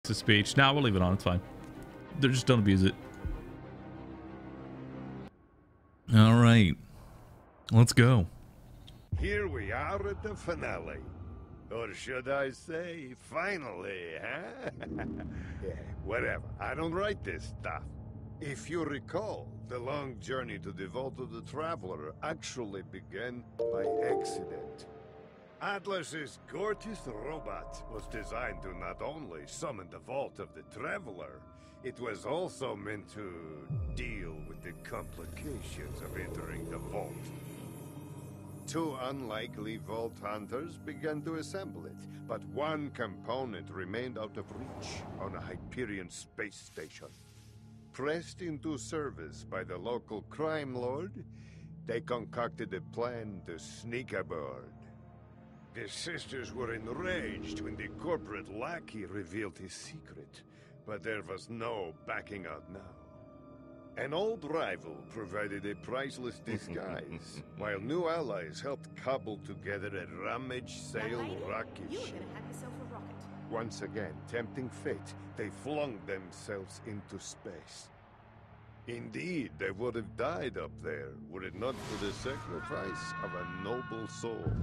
a speech. Nah, we'll leave it on. It's fine. Just don't abuse it. All right. Let's go. Here we are at the finale. Or should I say, finally, huh? Yeah, whatever. I don't write this stuff. If you recall, the long journey to the Vault of the Traveler actually began by accident. Atlas's gorgeous robot was designed to not only summon the Vault of the Traveler, it was also meant to deal with the complications of entering the Vault. Two unlikely Vault hunters began to assemble it, but one component remained out of reach on a Hyperion space station. Pressed into service by the local crime lord, they concocted a plan to sneak aboard. The sisters were enraged when the corporate lackey revealed his secret, but there was no backing out now. An old rival provided a priceless disguise, while new allies helped cobble together a rummage-sale rocket You were ship. gonna have yourself a rocket. Once again, tempting fate, they flung themselves into space. Indeed, they would have died up there, were it not for the sacrifice of a noble soul.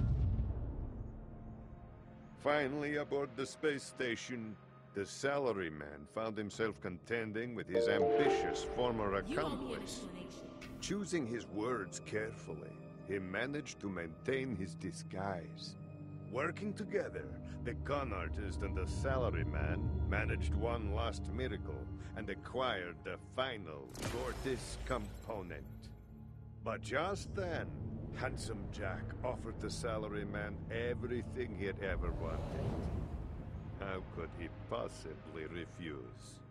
Finally, aboard the space station, the salaryman found himself contending with his ambitious former accomplice. Choosing his words carefully, he managed to maintain his disguise. Working together, the con artist and the salaryman managed one last miracle and acquired the final Gortys component. But just then, Handsome Jack offered the salaryman everything he had ever wanted. How could he possibly refuse?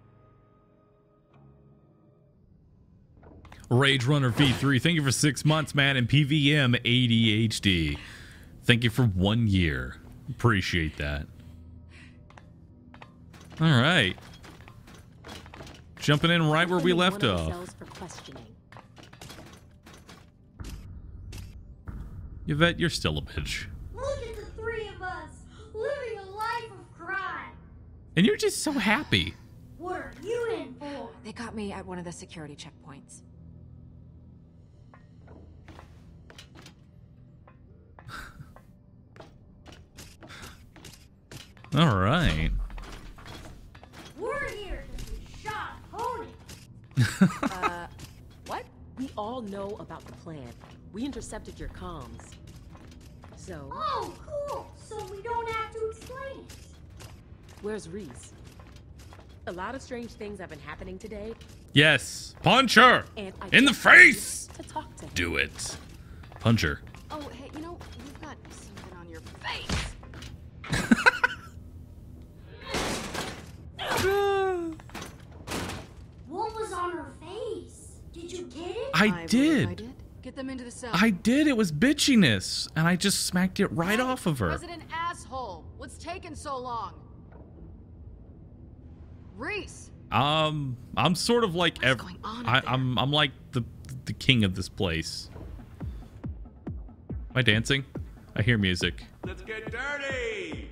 Rage Runner V3, thank you for 6 months, man. And PVM ADHD, thank you for 1 year. Appreciate that. All right. Jumping in right where we left off. Yvette, you're still a bitch. Look at the three of us, living a life of crime. And you're just so happy. What are you in for? They got me at one of the security checkpoints. All right. We're here because we shot Pony. What? We all know about the plan. We intercepted your comms. So, Oh, cool. So we don't have to explain it. where's Reese? A lot of strange things have been happening today, Yes. Punch her. and I In the just wanted face. to talk to him. Do it. Punch her. Oh, hey, you know, you've got something on your face. What was on her face? Did you get it? I believe did. I did. Get them into the cell. I did. It was bitchiness, and I just smacked it right off of her. President asshole. What's taking so long? Reese. I'm sort of like What's going on up there? I'm like the king of this place. Am I dancing? I hear music. Let's get dirty!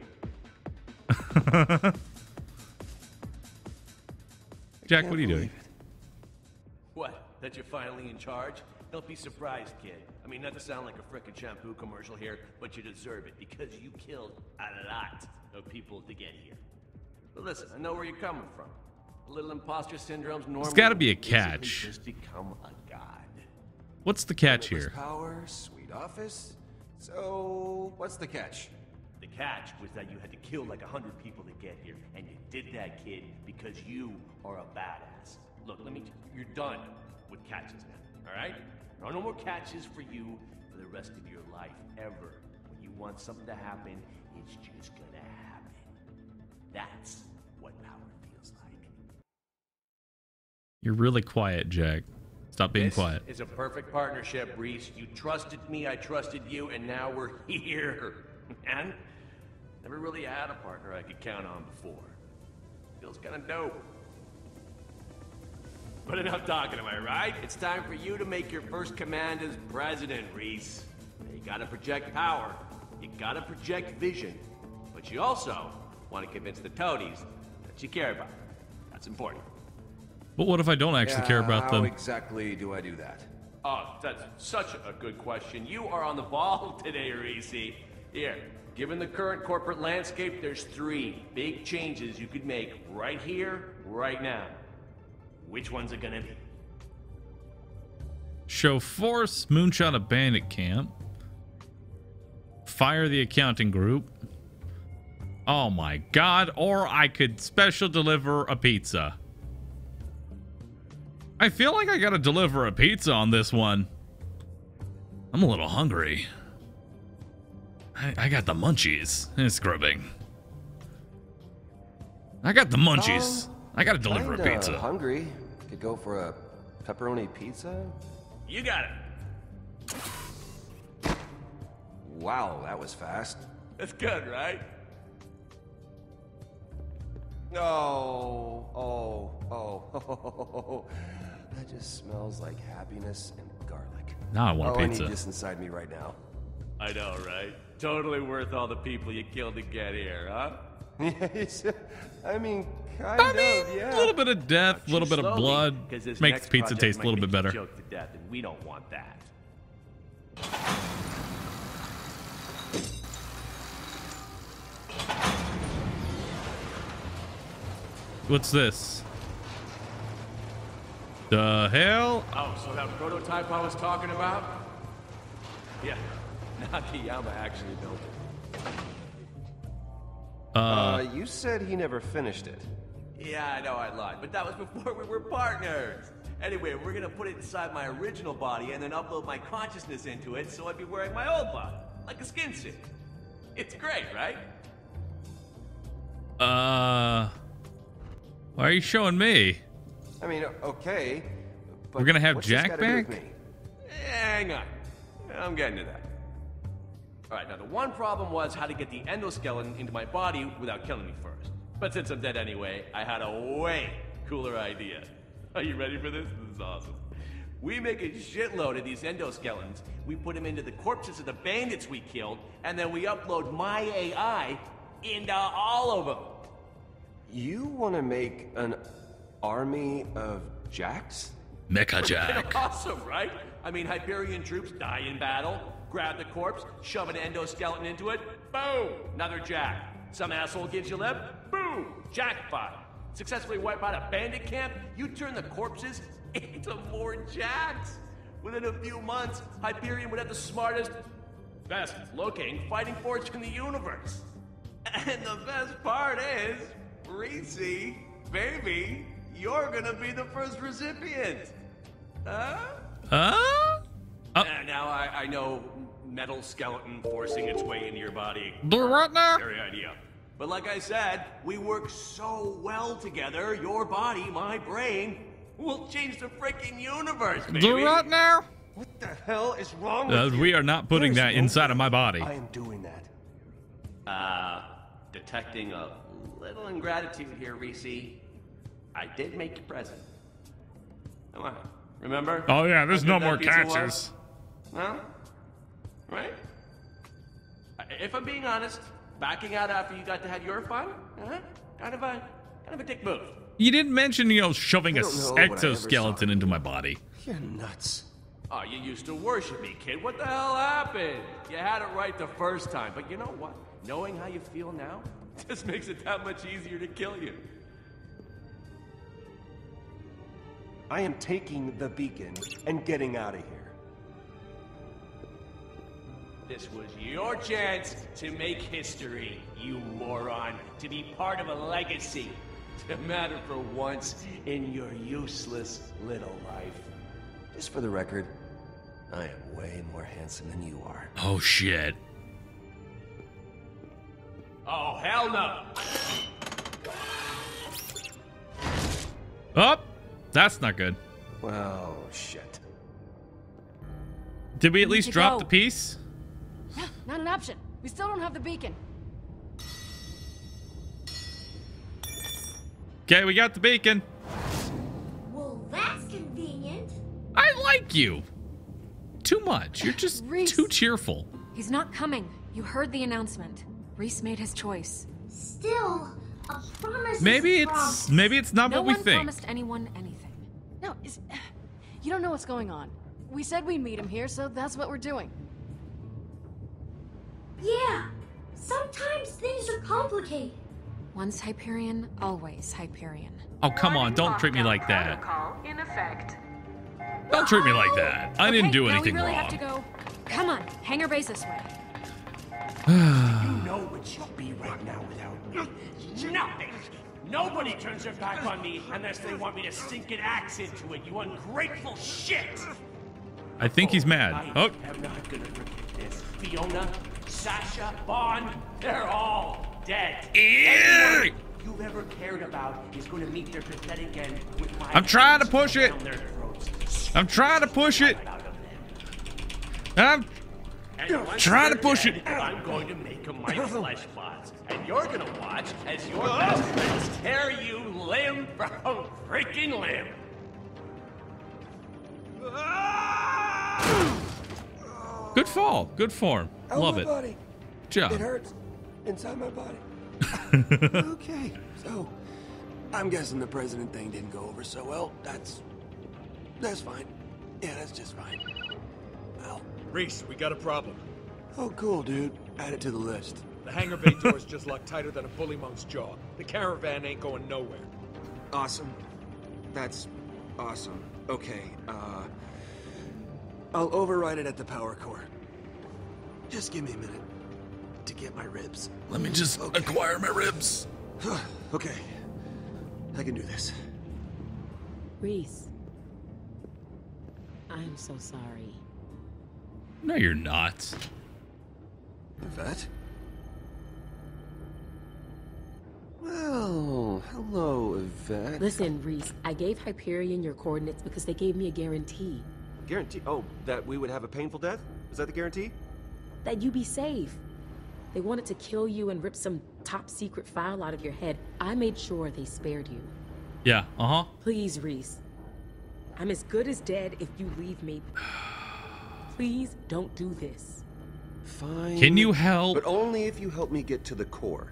Jack, what are you doing? What? That you're finally in charge? Don't be surprised, kid. I mean, not to sound like a frickin' shampoo commercial here, but you deserve it because you killed a lot of people to get here. But listen, I know where you're coming from. A little imposter syndrome's normal. There's got to be a Basically catch. Just become a god. What's the catch Limitless here? Power, sweet office. So, what's the catch? The catch was that you had to kill like 100 people to get here, and you did that, kid, because you are a badass. Look, you're done with catches now, all right? There are no more catches for you for the rest of your life, ever. When you want something to happen, it's just gonna happen. That's what power feels like. You're really quiet, Jack. Stop being This quiet. is a perfect partnership, Reese. You trusted me, I trusted you, and now we're here. Man, never really had a partner I could count on before. Feels kind of dope. But enough talking, am I right? It's time for you to make your first command as president, Reese. You gotta project power. You gotta project vision. But you also want to convince the toadies that that you care about. That's important. But what if I don't actually care about How them? exactly do I do that? Oh, that's such a good question. You are on the ball today, Reese. Here, given the current corporate landscape, there's 3 big changes you could make right here, right now. Which one's it gonna be? Show force, moonshot a bandit camp. Fire the accounting group. Oh my god, or I could special deliver a pizza. I feel like I gotta deliver a pizza on this one. I'm a little hungry. I got the munchies. It's grubbing. I got the munchies. I gotta deliver a pizza. Hungry. Could go for a pepperoni pizza. You got it. Wow, that was fast. That's good, right? Oh. That just smells like happiness and garlic. Now I want a I pizza. need this inside me right now. I know, right? Totally worth all the people you killed to get here, huh? Yes, I mean, kind of, yeah. A little bit of death, a little bit of Slowly, blood 'cause this makes next pizza project taste a might little bit make you better. choke to death, and we don't want that. What's this? The hell? Oh, so that prototype I was talking about? Yeah, Nakayama actually built it. You said he never finished it. Yeah, I know I lied, but that was before we were partners. Anyway, we're gonna put it inside my original body and then upload my consciousness into it so I'd be wearing my old body, like a skin suit. It's great, right? Why are you showing me? I mean, okay. But We're gonna have what's this Jack gotta do with back? me? Hang on. I'm getting to that. Alright, now the one problem was how to get the endoskeleton into my body without killing me first. But since I'm dead anyway, I had a way cooler idea. Are you ready for this? This is awesome. We make a shitload of these endoskeletons, we put them into the corpses of the bandits we killed, and then we upload my AI into all of them. You want to make an army of Jacks? Mecha Jack. Awesome, right? I mean, Hyperion troops die in battle, grab the corpse, shove an endoskeleton into it, boom, another Jack. Some asshole gives you lip, boom, jackpot. Successfully wipe out a bandit camp, you turn the corpses into more Jacks. Within a few months, Hyperion would have the smartest, best looking fighting force in the universe. And the best part is, Reese, baby, you're gonna be the first recipient. Huh? Now I know metal skeleton forcing its way into your body. Do what now? Scary idea. But like I said, we work so well together, your body, my brain, will change the freaking universe, baby. Do what now? What the hell is wrong with you? We are not putting There's that no inside way of my body. I am doing that. Detecting a little ingratitude here, Reese. I did make you present. Come on, remember? Oh yeah, there's How no good more that pizza was? catches. No? Right? If I'm being honest, backing out after you got to have your fun, kind of a dick move. You didn't mention, shoving I a don't know what I ever exoskeleton saw. into my body. You're nuts. Oh, you used to worship me, kid. What the hell happened? You had it right the first time, but you know what? Knowing how you feel now just makes it that much easier to kill you. I am taking the beacon and getting out of here. This was your chance to make history, you moron. To be part of a legacy. To matter for once in your useless little life. Just for the record, I am way more handsome than you are. Oh shit. Oh, hell no! Oh, that's not good. Well, shit. Did we at We need least to drop go. the piece? Not an option. We still don't have the beacon. Okay, we got the beacon. Well, that's convenient. I like you. Too much. You're just Reese. too cheerful. He's not coming. You heard the announcement. Reese made his choice. Still, A promise Maybe is a it's promise. not No what we one think. promised anyone anything. No, you don't know what's going on. We said we'd meet him here, so that's what we're doing. Yeah, sometimes things are complicated. Once Hyperion, always Hyperion. Oh, come on. Don't treat me like that. Protocol in effect. Don't treat me like that. I didn't do now anything we really wrong. have to go. Come on, hangar base this way. You know what you'd be right now without me. Nothing. Nobody turns their back on me unless they want me to sink an axe into it, you ungrateful shit! I think he's mad. Oh, I'm not gonna forget this. Fiona, Sasha, Bond, they're all dead. Everyone you've ever cared about is gonna meet their pathetic end with my I'm trying to push it. down their throats. I'm trying to push it. Out of them. I'm And once trying to they're push dead, it. I'm going to make them my flesh pots. And you're gonna watch as your best friends tear you limb from freaking limb. good fall. Good form. Love it. Body. Good job. It hurts inside my body. Okay, so I'm guessing the president thing didn't go over so well. That's fine. Yeah, that's just fine. Well, Reese, we got a problem. oh cool, dude. Add it to the list. The hangar bay door's just locked tighter than a bully monk's jaw. The caravan ain't going nowhere. Awesome. That's awesome. Okay, I'll override it at the power core. Just give me a minute to get my ribs. Let me just acquire my ribs. Okay, I can do this. Reese. I'm so sorry. No, you're not. Yvette? Well, hello, Yvette. Listen, Reese, I gave Hyperion your coordinates because they gave me a guarantee Guarantee? Oh, that we would have a painful death? Is that the guarantee? that you be safe. They wanted to kill you and rip some top secret file out of your head. I made sure they spared you. Yeah. Uh-huh. Please, Reese. I'm as good as dead if you leave me. Please don't do this. Fine. Can you help? But only if you help me get to the core.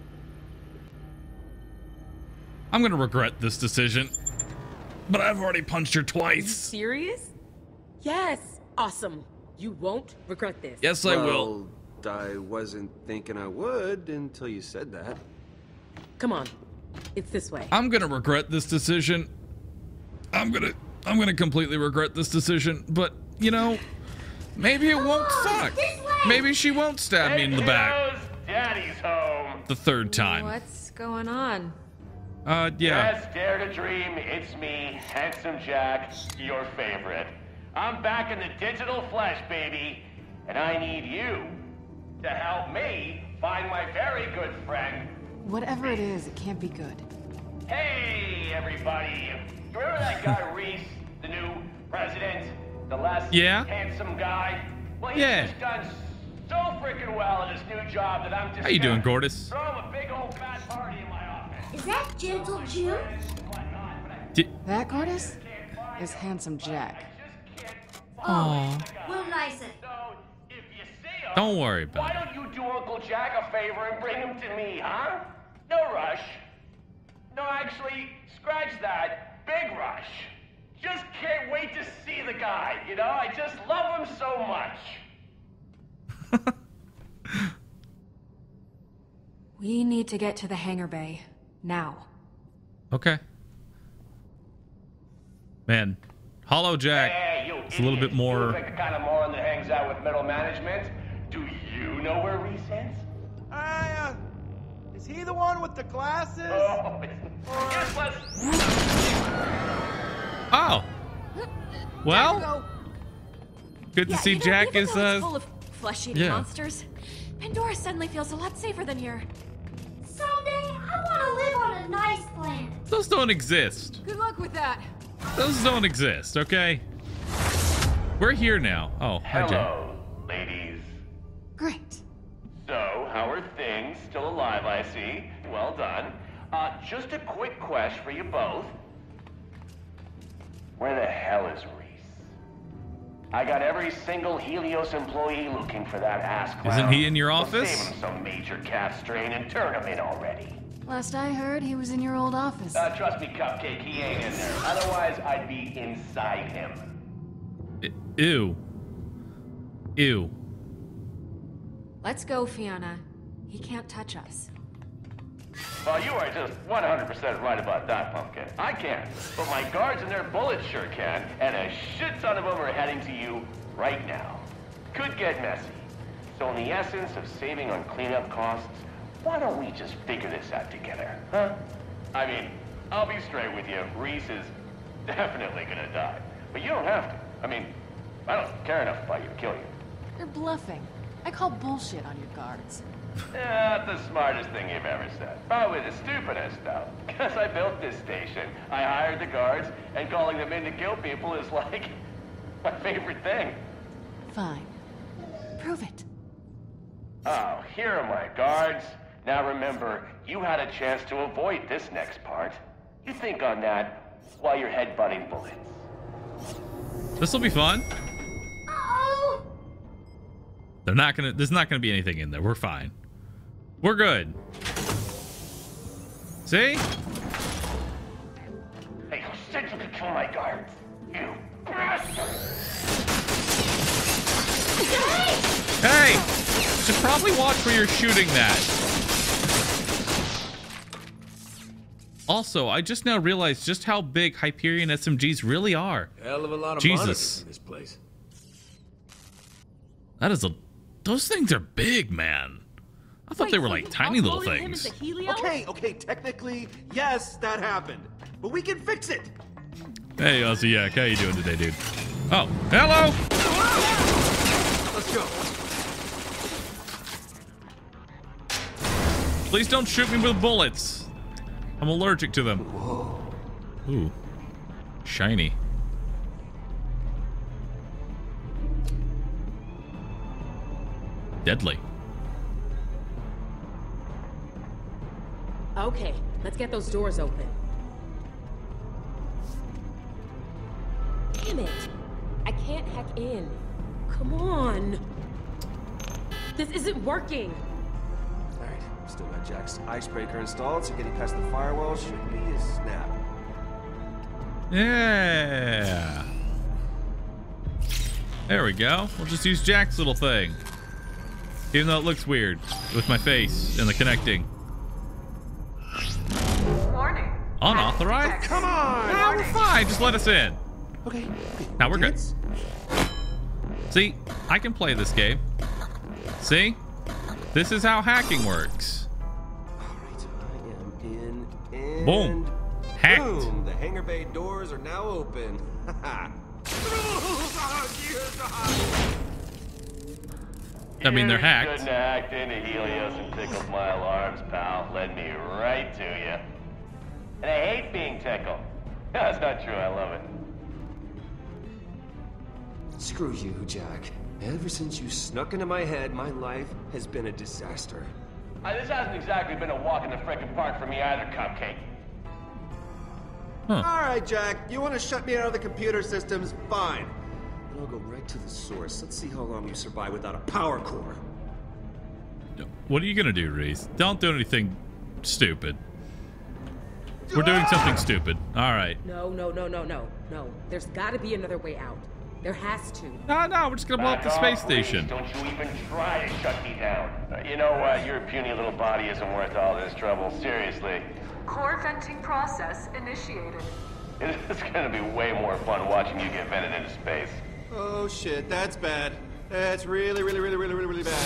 I'm gonna regret this decision. But I've already punched her twice. Serious? Yes. Awesome. You won't regret this. Yes, I will. Well, I wasn't thinking I would until you said that. Come on. It's this way. I'm gonna regret this decision. I'm gonna completely regret this decision. But you know, maybe it won't suck. Maybe she won't stab me in the back Daddy's home. the third time. What's going on? Yeah. Yes, dare to dream. It's me, Handsome Jack, your favorite. I'm back in the digital flesh, baby, and I need you to help me find my very good friend. Whatever it is, it can't be good. Hey, everybody! Remember that guy Reese, the new president, the less Yeah. handsome guy? Well, he's Yeah. just done so freaking well at his new job that I'm just How you doing, gonna Gortys? throw him a big old fat party in my office. Is that Gentle June? That, Gortys, is Handsome Jack. Aw. We'll nice it. So, if you see him, Don't worry about why it. don't you do Uncle Jack a favor and bring him to me, huh? No rush. No, actually, scratch that. Big rush. Just can't wait to see the guy, you know? I just love him so much. We need to get to the hangar bay. Now. Okay. Man, Hollow Jack. Hey, you It's a little idiot. bit more- You look like the kind of moron that hangs out with middle management. Do you know where Reese is? Is he the one with the glasses? Oh, yes, let's... Oh. Well, good to see you know, Jack even is though it's full of flesh-eating yeah. monsters, Pandora suddenly feels a lot safer than here. Someday, I want to live on a nice planet. Those don't exist. Good luck with that. Those don't exist, okay? We're here now. Oh, hi, Jack. Hello, ladies. Great. So, how are things? Still alive, I see. Well done. Just a quick question for you both. Where the hell is Reese? I got every single Helios employee looking for that ass clown. Isn't he in your So office? save him some major cat strain and turn him in already. Last I heard, he was in your old office. Trust me, Cupcake, he ain't in there. Otherwise, I'd be inside him. Ew. Ew. Let's go, Fiona. He can't touch us. Well, you are just 100% right about that, Pumpkin. I can't, but my guards and their bullets sure can, and a shit ton of them are heading to you right now. Could get messy. So in the essence of saving on cleanup costs, why don't we just figure this out together, huh? I mean, I'll be straight with you. Reese is definitely gonna die. But you don't have to. I mean, I don't care enough about you to kill you. You're bluffing. I call bullshit on your guards. Not the smartest thing you've ever said. Probably the stupidest, though. Because I built this station. I hired the guards, and calling them in to kill people is like my favorite thing. Fine. Prove it. Oh, here are my guards. Now remember, you had a chance to avoid this next part. You think on that while you're headbutting bullets. This'll be fun. Oh! There's not gonna be anything in there. We're fine. We're good. See? Hey, who said you could kill my guards? You bastard! Hey! You should probably watch where you're shooting that. Also, I just now realized just how big Hyperion SMGs really are. Hell of a lot of Jesus. monitors in this place. That is a... Those things are big, man. I thought they were like tiny little things. Okay, technically, yes, that happened. But we can fix it. Hey, Ozzy, how you doing today, dude? Oh, hello! Let's go. Please don't shoot me with bullets. I'm allergic to them. Whoa. Ooh. Shiny. Deadly. Okay, let's get those doors open. Damn it! I can't hack in. Come on! This isn't working! Alright, still got Jack's icebreaker installed, so getting past the firewall should be a snap. Yeah. There we go. We'll just use Jack's little thing. Even though it looks weird with my face and the connecting. Warning. Unauthorized? Come on! No, we're fine. Just let us in. Okay. Now we're good. See, I can play this game. See? This is how hacking works. Alright, I am in and... Boom. Hacked. Boom! The hangar bay doors are now open. I mean, they're hacked. You shouldn't have hacked into Helios and tickled my alarms, pal. Led me right to you. And I hate being tickled. That's not true, I love it. Screw you, Jack. Ever since you snuck into my head, my life has been a disaster. This hasn't exactly been a walk in the frickin' park for me either, Cupcake. Huh. Alright, Jack, you want to shut me out of the computer systems? Fine. And I'll go right to the source. Let's see how long you survive without a power core. What are you gonna do, Reese? Don't do anything stupid. We're doing something stupid. All right. No. There's gotta be another way out. There has to. No, we're just gonna blow up the space station. Don't you even try to shut me down. You know what? Your puny little body isn't worth all this trouble. Seriously. Core venting process initiated. It's gonna be way more fun watching you get vented into space. Oh shit, that's bad. That's really bad.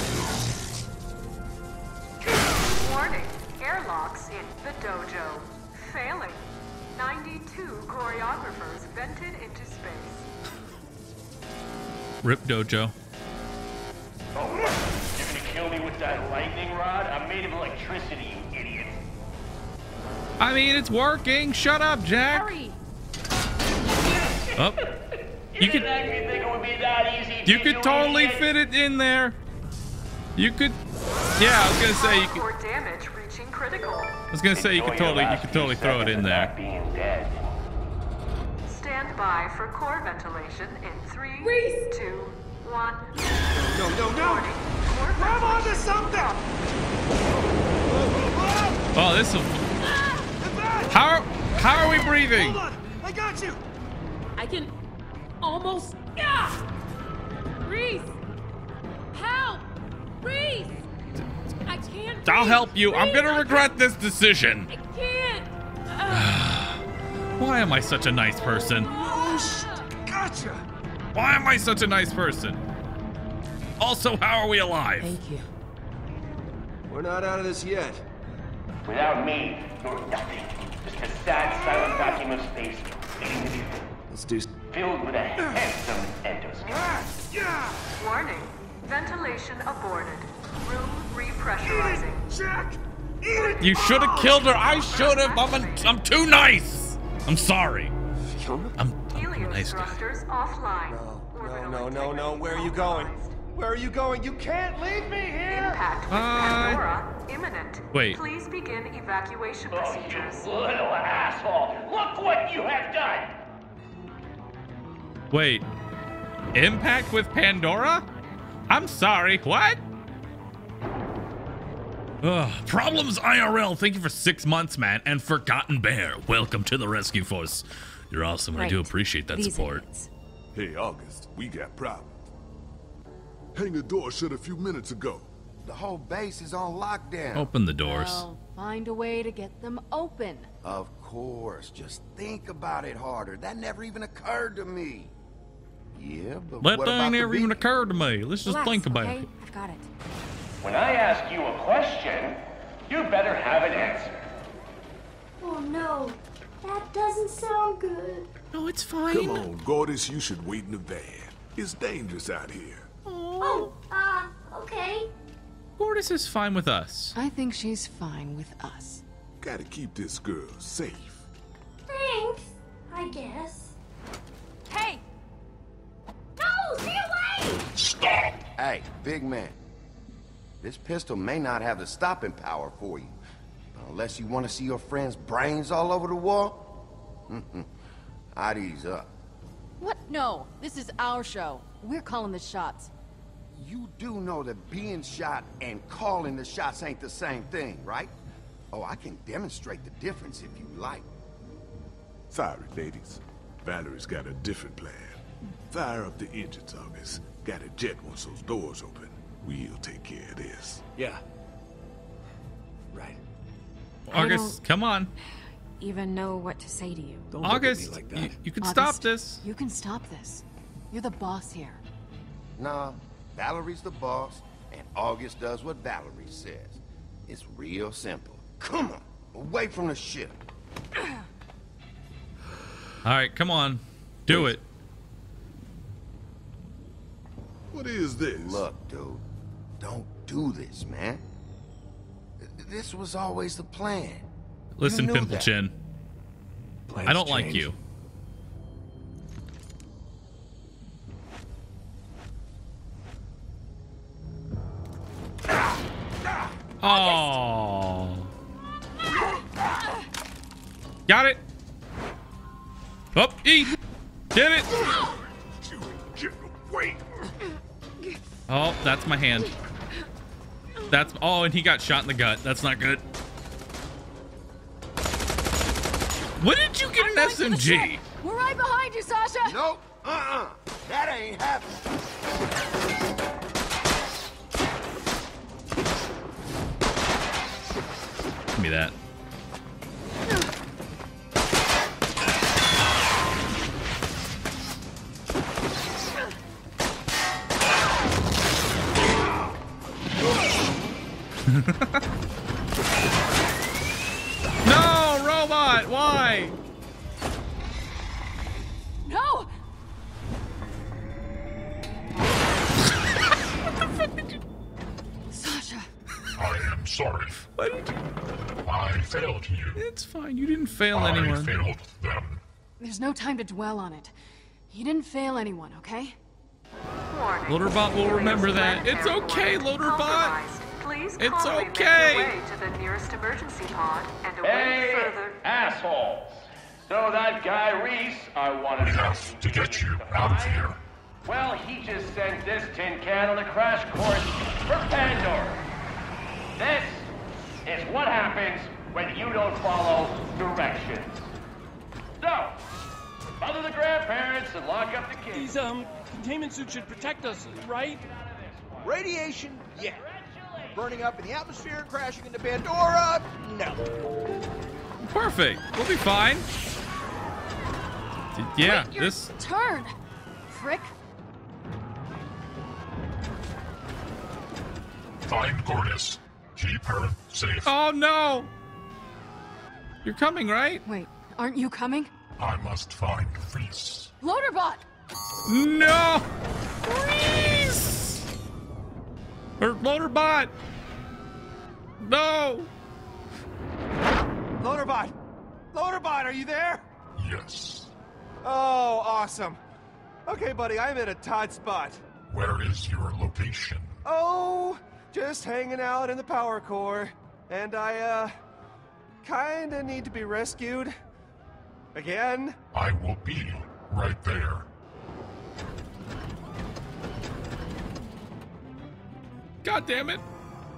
Warning. Airlocks in the dojo. Failing. 92 choreographers vented into space. Rip Dojo. Oh, you're gonna kill me with that lightning rod? I'm made of electricity, you idiot. I mean, it's working. Shut up, Jack. Hurry! Oh. You could actually think it would be that easy. You could totally fit it in there. You could. Yeah, I was gonna say you could. For damage reaching critical. I was gonna say you could totally throw it in there. Being dead. Stand by for core ventilation in 3, Reese! 2, 1. No! Warning. Core Grab onto ventilation something! problem. Oh, this is... How are we breathing? Hold on, I got you. I can almost... Reese! Help! Reese! I can't I'll breathe. help you. I'm Reese, gonna regret this decision. I can't. Why am I such a nice person? Gotcha. Why am I such a nice person? Also, how are we alive? Thank you. We're not out of this yet. Without me, you're nothing. Just a sad, silent vacuum of space waiting to be Let's do. filled with a handsome endoscope. Warning. Ventilation aborted. Room repressurizing. Jack! Eat it! You should have killed her. I should have. I'm too nice. I'm sorry. I'm a Helios nice guy. thrusters offline. No. Where are you going? Where are you going? You can't leave me here! Impact with Pandora imminent. Wait. Please begin evacuation Oh, procedures. you little asshole! Look what you have done! Wait. Impact with Pandora? I'm sorry. What? Ugh. Problems IRL. Thank you for 6 months, man. And Forgotten Bear. Welcome to the rescue force. You're awesome. I do appreciate that support. Hey, August, we got problems. Hangar door shut a few minutes ago. The whole base is on lockdown. Open the doors. Well, find a way to get them open. Of course. Just think about it harder. That never even occurred to me. Yeah, but That what about thing the never even beacon? occurred to me. Let's just think about it. I've got it. When I ask you a question, you better have an answer. Oh no, that doesn't sound good. No, it's fine. Come on, Gortys, you should wait in the van. It's dangerous out here. Oh, okay. Gortys is fine with us. I think she's fine with us. Gotta keep this girl safe. Thanks, I guess. Hey! No, stay away! Stop! Hey, big man. This pistol may not have the stopping power for you. Unless you want to see your friend's brains all over the wall? I'd ease up. What? No, this is our show. We're calling the shots. You do know that being shot and calling the shots ain't the same thing, right? Oh, I can demonstrate the difference if you like. Sorry, ladies. Valerie's got a different plan. Fire up the engines, August. Got a jet once those doors open. We'll take care of this. Yeah. Right. August, come on. Even know what to say to you. Don't look at me August, like that. you can August, stop this. You can stop this. You're the boss here. Nah, Valerie's the boss, and August does what Valerie says. It's real simple. Come on, away from the ship. All right, come on. Do it. What is this? Look, dude, don't do this, man. This was always the plan. Listen, You knew Pimple that. Chin. I don't like you. Oh. Got it. Up, eat. Did it. Get away. Oh, that's my hand. That's, oh, and he got shot in the gut. That's not good. When did you get an SMG? We're right behind you, Sasha! Nope, that ain't happening. Give me that. No, robot, why? No! Sasha! I am sorry. What? I failed you. It's fine, you didn't fail anyone. I failed them. There's no time to dwell on it. You didn't fail anyone, okay? Warning. Loaderbot will remember that. Helios It's okay, Loaderbot. compromised. Please It's calmly make okay. your way to the nearest emergency pod and await Hey, further. assholes! So that guy Reese, I wanted We have to get you out of here. Well, he just sent this tin can on a crash course for Pandora. This is what happens when you don't follow directions. So, mother the grandparents and lock up the kids. These, containment suits should protect us, right? Radiation, yeah. Burning up in the atmosphere, crashing into Pandora, no. Perfect. We'll be fine. Yeah, Wait, your turn, prick. Find Gortys. Keep her safe. Oh no! You're coming, right? Wait, aren't you coming? I must find Reese. Loaderbot! No! Reese! Or Loaderbot! No! Loaderbot! Loaderbot, are you there? Yes. Oh, awesome. Okay, buddy, I'm at a tight spot. Where is your location? Oh, just hanging out in the power core. And I, kinda need to be rescued. Again? I will be right there. God damn it.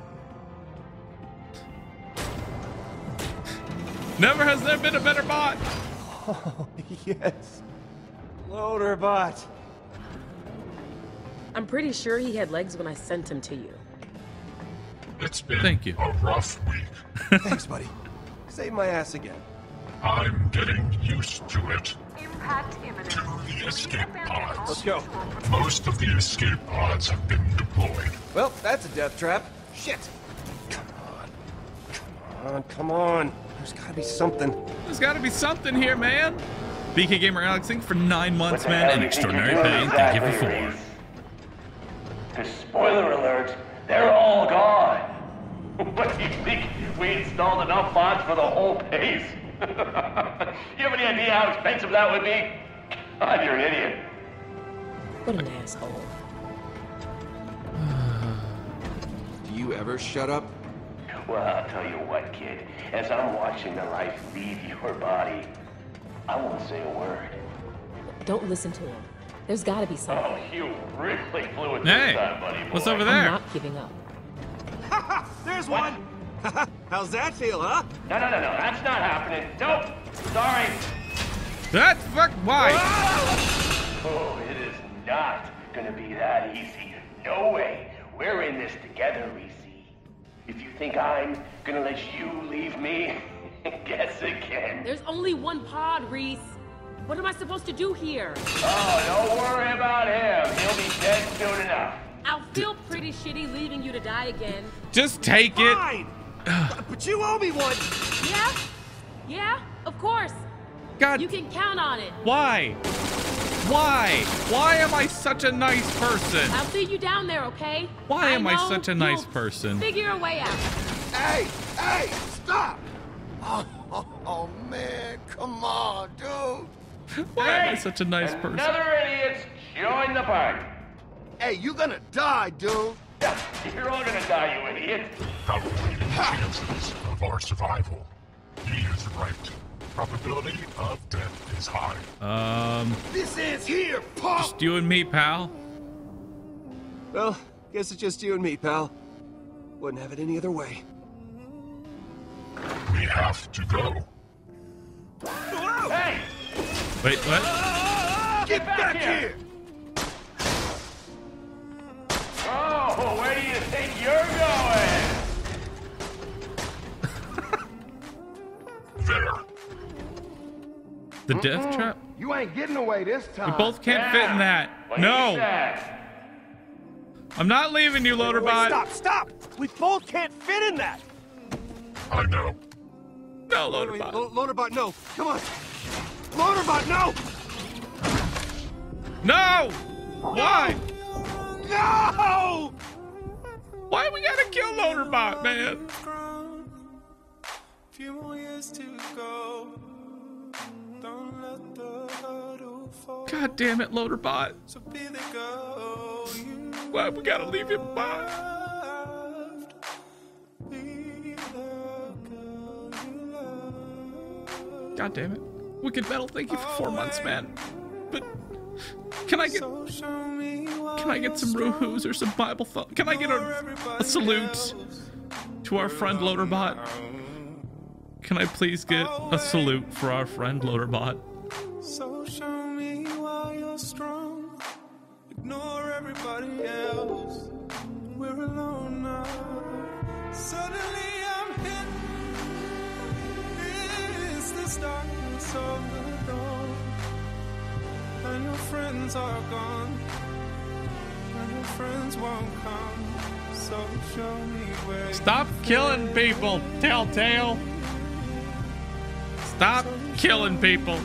Never has there been a better bot. Oh, yes. Loaderbot. I'm pretty sure he had legs when I sent him to you. It's been Thank you. a rough week. Thanks, buddy. Save my ass again. I'm getting used to it. Impact imminent. To the escape pods. Let's go. Most of the escape pods have been deployed. Well, that's a death trap. Shit. Come on. Come on. There's gotta be something. There's gotta be something here, man. BK Gamer Alex, thank you for 9 months, man, and extraordinary pay. Thank you for 4. Because spoiler alert, they're all gone. What do you think? We installed enough bots for the whole base? You have any idea how expensive that would be? God, you're an idiot. What an asshole. Do you ever shut up? Well, I'll tell you what, kid. As I'm watching the life leave your body, I won't say a word. Don't listen to him. There's gotta be something. Oh, you really flew it Hey, this time, buddy boy. what's over there? I'm not giving up. There's one! How's that feel, huh? No, that's not happening. Nope. Sorry. That's why? Oh, it is not gonna be that easy. No way. We're in this together, Reese. If you think I'm gonna let you leave me, guess again. There's only one pod, Reese. What am I supposed to do here? Oh, don't worry about him. He'll be dead soon enough. I'll feel pretty shitty leaving you to die again. Just take it. Fine! But you owe me one! Yeah? Yeah? Of course. God. You can count on it. Why? Why? Why am I such a nice person? I'll see you down there, okay? Why am I know such a nice you'll person? Figure a way out. Hey, stop! Oh, man, come on, dude. Why am I such a nice person? Another idiot's join the party. Hey, you gonna die, dude. You're all gonna die, you idiot. Calculating chances of our survival. He is right. Probability of death is high. This is here, Pop. Just you and me, pal. Well, guess it's just you and me, pal. Wouldn't have it any other way. We have to go. Hey! Wait, what? Get back here! Oh, where do you think you're going? There. The death trap? You ain't getting away this time. We both can't fit in that. No. I'm not leaving you, Loaderbot. Stop! We both can't fit in that! I know. No, Loaderbot. Loaderbot, no! Come on! Loaderbot, no! No! Why? No! Why we gotta kill Loaderbot, man? Few more years to go. Don't let the hurdle fall. God damn it, Loaderbot. So be the girl you Why we gotta leave him behind? loved. Be the girl you loved. God damn it. Wicked Metal, thank you for 4 months, man. But can I get some Ruhus or some Bible thought? Can I get a salute to our friend Loaderbot? Can I please get a salute for our friend Loaderbot? So show me why you're strong. Ignore everybody else. We're alone now. Suddenly I'm hit. It's this darkness of the dawn. And your friends are gone. And your friends won't come. So show me where. Stop killing people, Telltale. Stop killing people.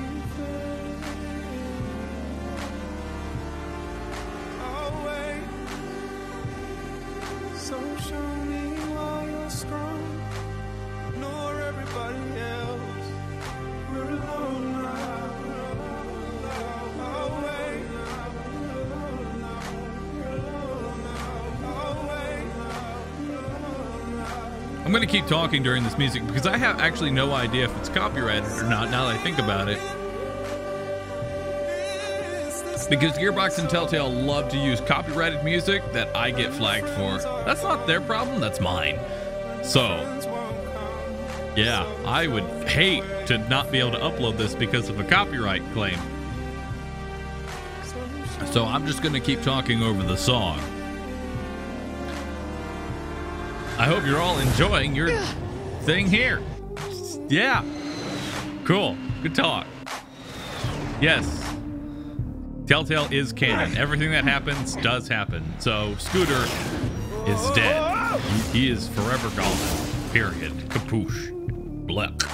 So show me why you're strong. Ignore everybody else. We're alone now. I'm going to keep talking during this music because I have actually no idea if it's copyrighted or not now that I think about it. Because Gearbox and Telltale love to use copyrighted music that I get flagged for. That's not their problem, that's mine. So, yeah, I would hate to not be able to upload this because of a copyright claim. So I'm just going to keep talking over the song. I hope you're all enjoying your thing here. Yeah. Cool. Good talk. Yes. Telltale is canon. Everything that happens does happen. So Scooter is dead. He is forever gone. Period. Kapoosh. Blech.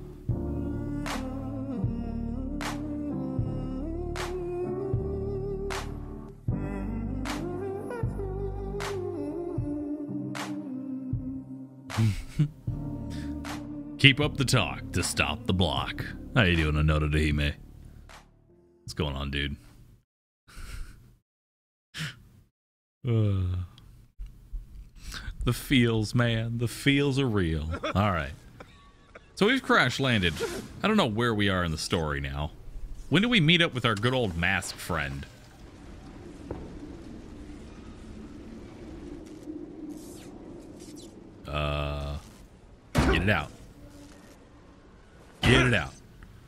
Keep up the talk to stop the block. How you doing, Anota Dehime? What's going on, dude? The feels, man. The feels are real. All right. So we've crash landed. I don't know where we are in the story now. When do we meet up with our good old mask friend? Get it out. Get it out.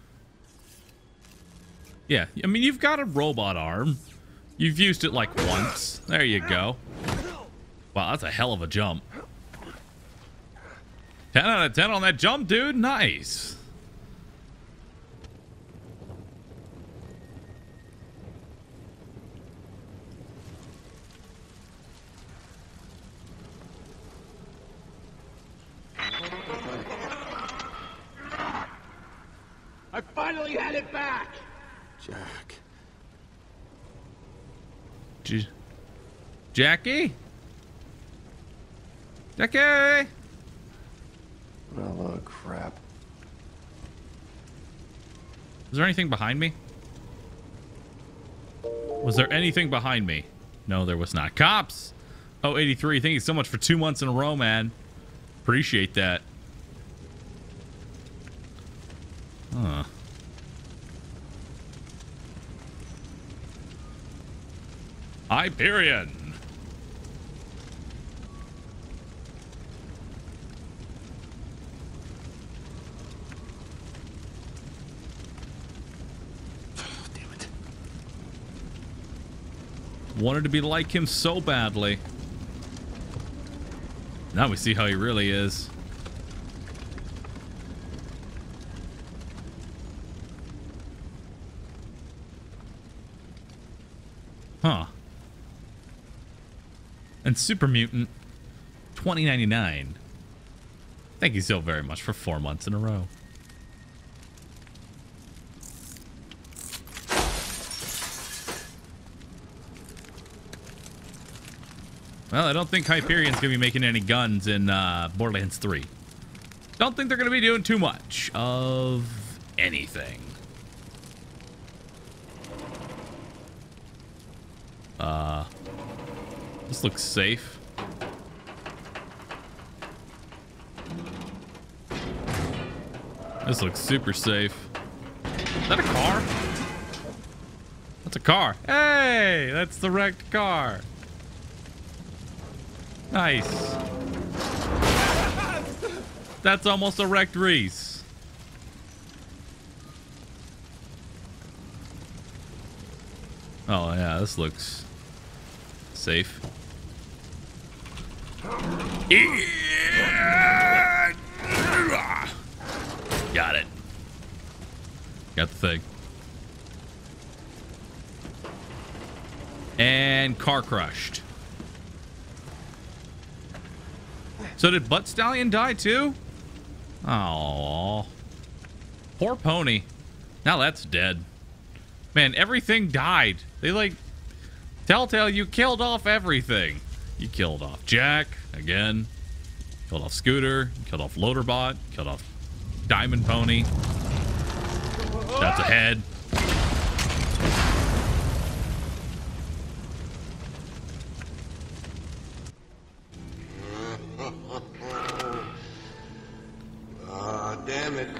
Yeah, I mean, you've got a robot arm. You've used it like once. There you go. Wow, that's a hell of a jump. 10 out of 10 on that jump, dude. Nice. I finally had it back! Jack. Jackie? Jackie? What a load of crap. Was there anything behind me? Was there anything behind me? No, there was not. Cops! Oh, 83. Thank you so much for 2 months in a row, man. Appreciate that. Huh. Hyperion. Damn it. Wanted to be like him so badly. Now we see how he really is. Huh. And Super Mutant 2099. Thank you so very much for 4 months in a row. Well, I don't think Hyperion's gonna be making any guns in Borderlands 3. Don't think they're gonna be doing too much of anything. This looks safe. This looks super safe. Is that a car? That's a car. Hey, that's the wrecked car. Nice. That's almost a wrecked Reese. Oh yeah, this looks safe. Got it. Got the thing. And car crushed. So did Butt Stallion die too? Oh, poor pony. Now that's dead. Man, everything died. They like Telltale, you killed off everything. You killed off Jack again. Killed off Scooter. Killed off Loaderbot. Killed off Diamond Pony. That's a head. Damn it.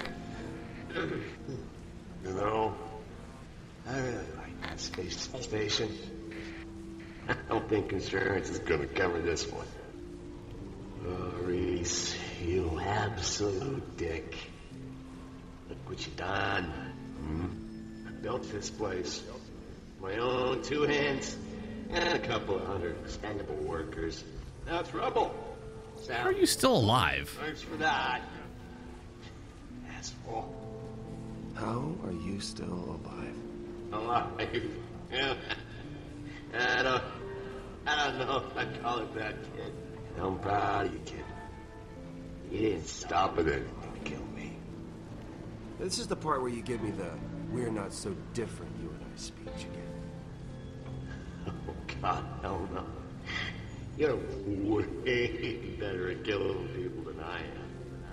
You know, I really like that space station. I don't think insurance is gonna cover this one. Oh, Reese, you absolute dick. Look what you done. I built this place. My own 2 hands and a couple of hundred expendable workers. Now it's rubble. How are you still alive? Thanks for that. Asshole. How are you still alive? Alive? Yeah. I don't know if I'd call it that, kid. I'm proud of you, kid. You didn't stop at anything to kill me. This is the part where you give me the "we're not so different, you and I" speech again. Oh, God, hell no. You're way better at killing people than I am.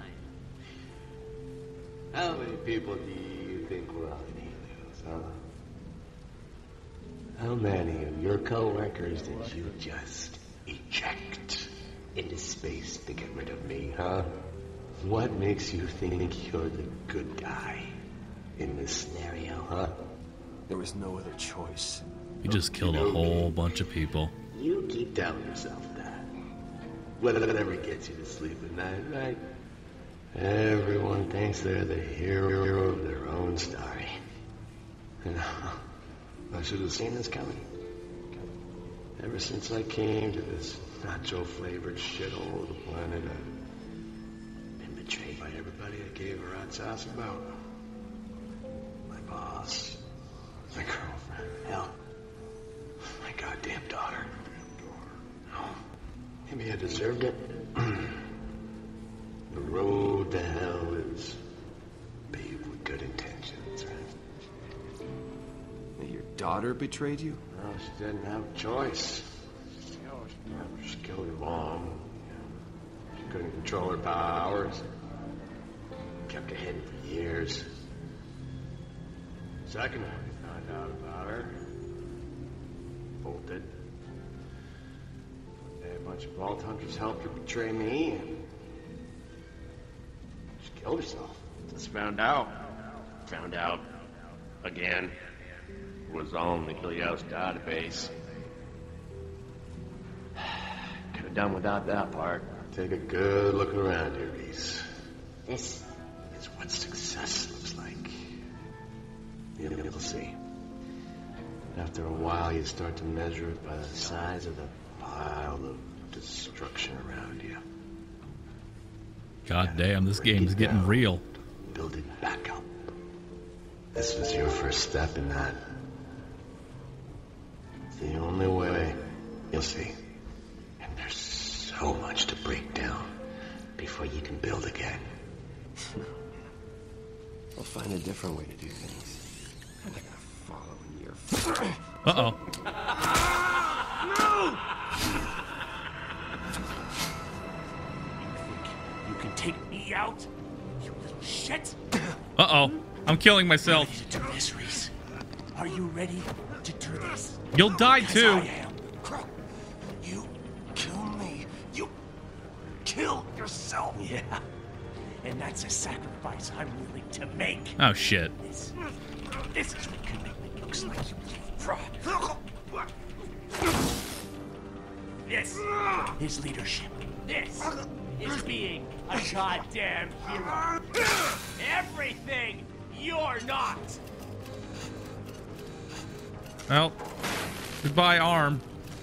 How many people do you think were on Helios, huh? How many of your co-workers did you just eject into space to get rid of me, huh? What makes you think you're the good guy in this scenario, huh? There was no other choice. You just killed a whole bunch of people. You keep telling yourself that. Whatever gets you to sleep at night, right? Everyone thinks they're the hero of their own story. You know, I should have seen this coming. Ever since I came to this nacho-flavored shithole of the planet, I've been betrayed by everybody I gave a rat's ass about. My boss, my girlfriend, hell, my goddamn daughter. Oh, maybe I deserved it. The road to hell is paved with good intentions, right? Your daughter betrayed you? No, she didn't have a choice. She killed her mom. She couldn't control her powers. Kept her hidden for years. Second time we found out about her, bolted. A bunch of vault hunters helped her betray me, and she killed herself. Just found out. Found out again. It was on the Helios database. Could have done without that part. Take a good look around here, Reese. This is what success looks like. You'll see. After a while, you start to measure it by the size of the pile of destruction around you. God damn, this game's getting real. Build it back up. This was your first step in that. It's the only way. You'll see. And there's so much to break down before you can build again. I'll find a different way to do things. I'm not gonna follow in your... Uh-oh. No! You can take me out, you little shit? Uh-oh. I'm killing myself. Ready to do this, Reese? Are you ready to do this? You'll die too. I am. You kill me. You kill yourself. Yeah. And that's a sacrifice I'm willing to make. Oh, shit. This is what commitment looks like, you fraud. This is leadership. This is being a goddamn hero. Everything you're not. Well, goodbye, arm.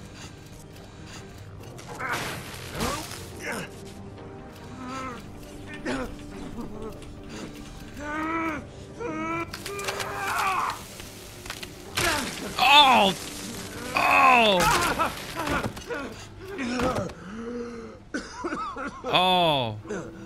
Oh! Oh! Oh!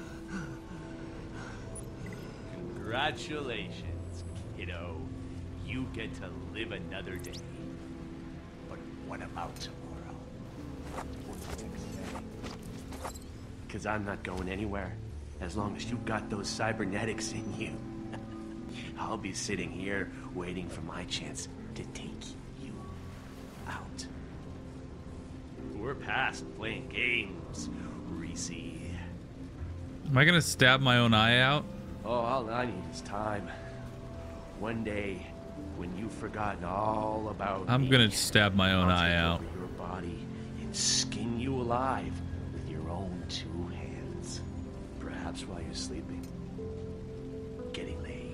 Congratulations, kiddo. You get to live another day. But what about tomorrow? Or the next day? Because I'm not going anywhere as long as you got those cybernetics in you. I'll be sitting here waiting for my chance to take you out. We're past playing games, Reese. Am I gonna stab my own eye out? Oh, all I need is time. One day, when you've forgotten all about I'm me, gonna stab my own I'll eye take out. over your body and skin you alive with your own 2 hands. Perhaps while you're sleeping, getting laid.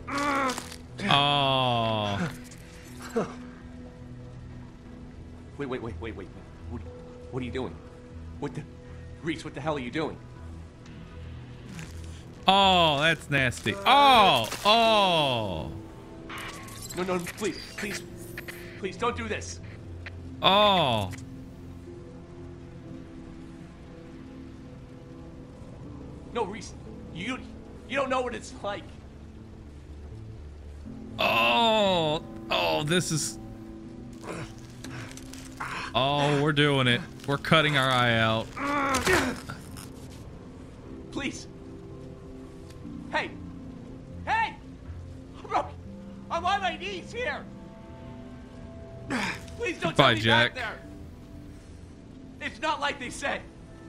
Oh. Wait. What are you doing? Reese, what the hell are you doing? Oh, that's nasty. Oh. Oh. No, please don't do this. Oh. No, Reese, you don't know what it's like. Oh. Oh, this is... Oh, we're doing it. We're cutting our eye out. Please. Hey! I'm on my knees here! Please don't Goodbye, tell me Jack. back there! It's not like they said!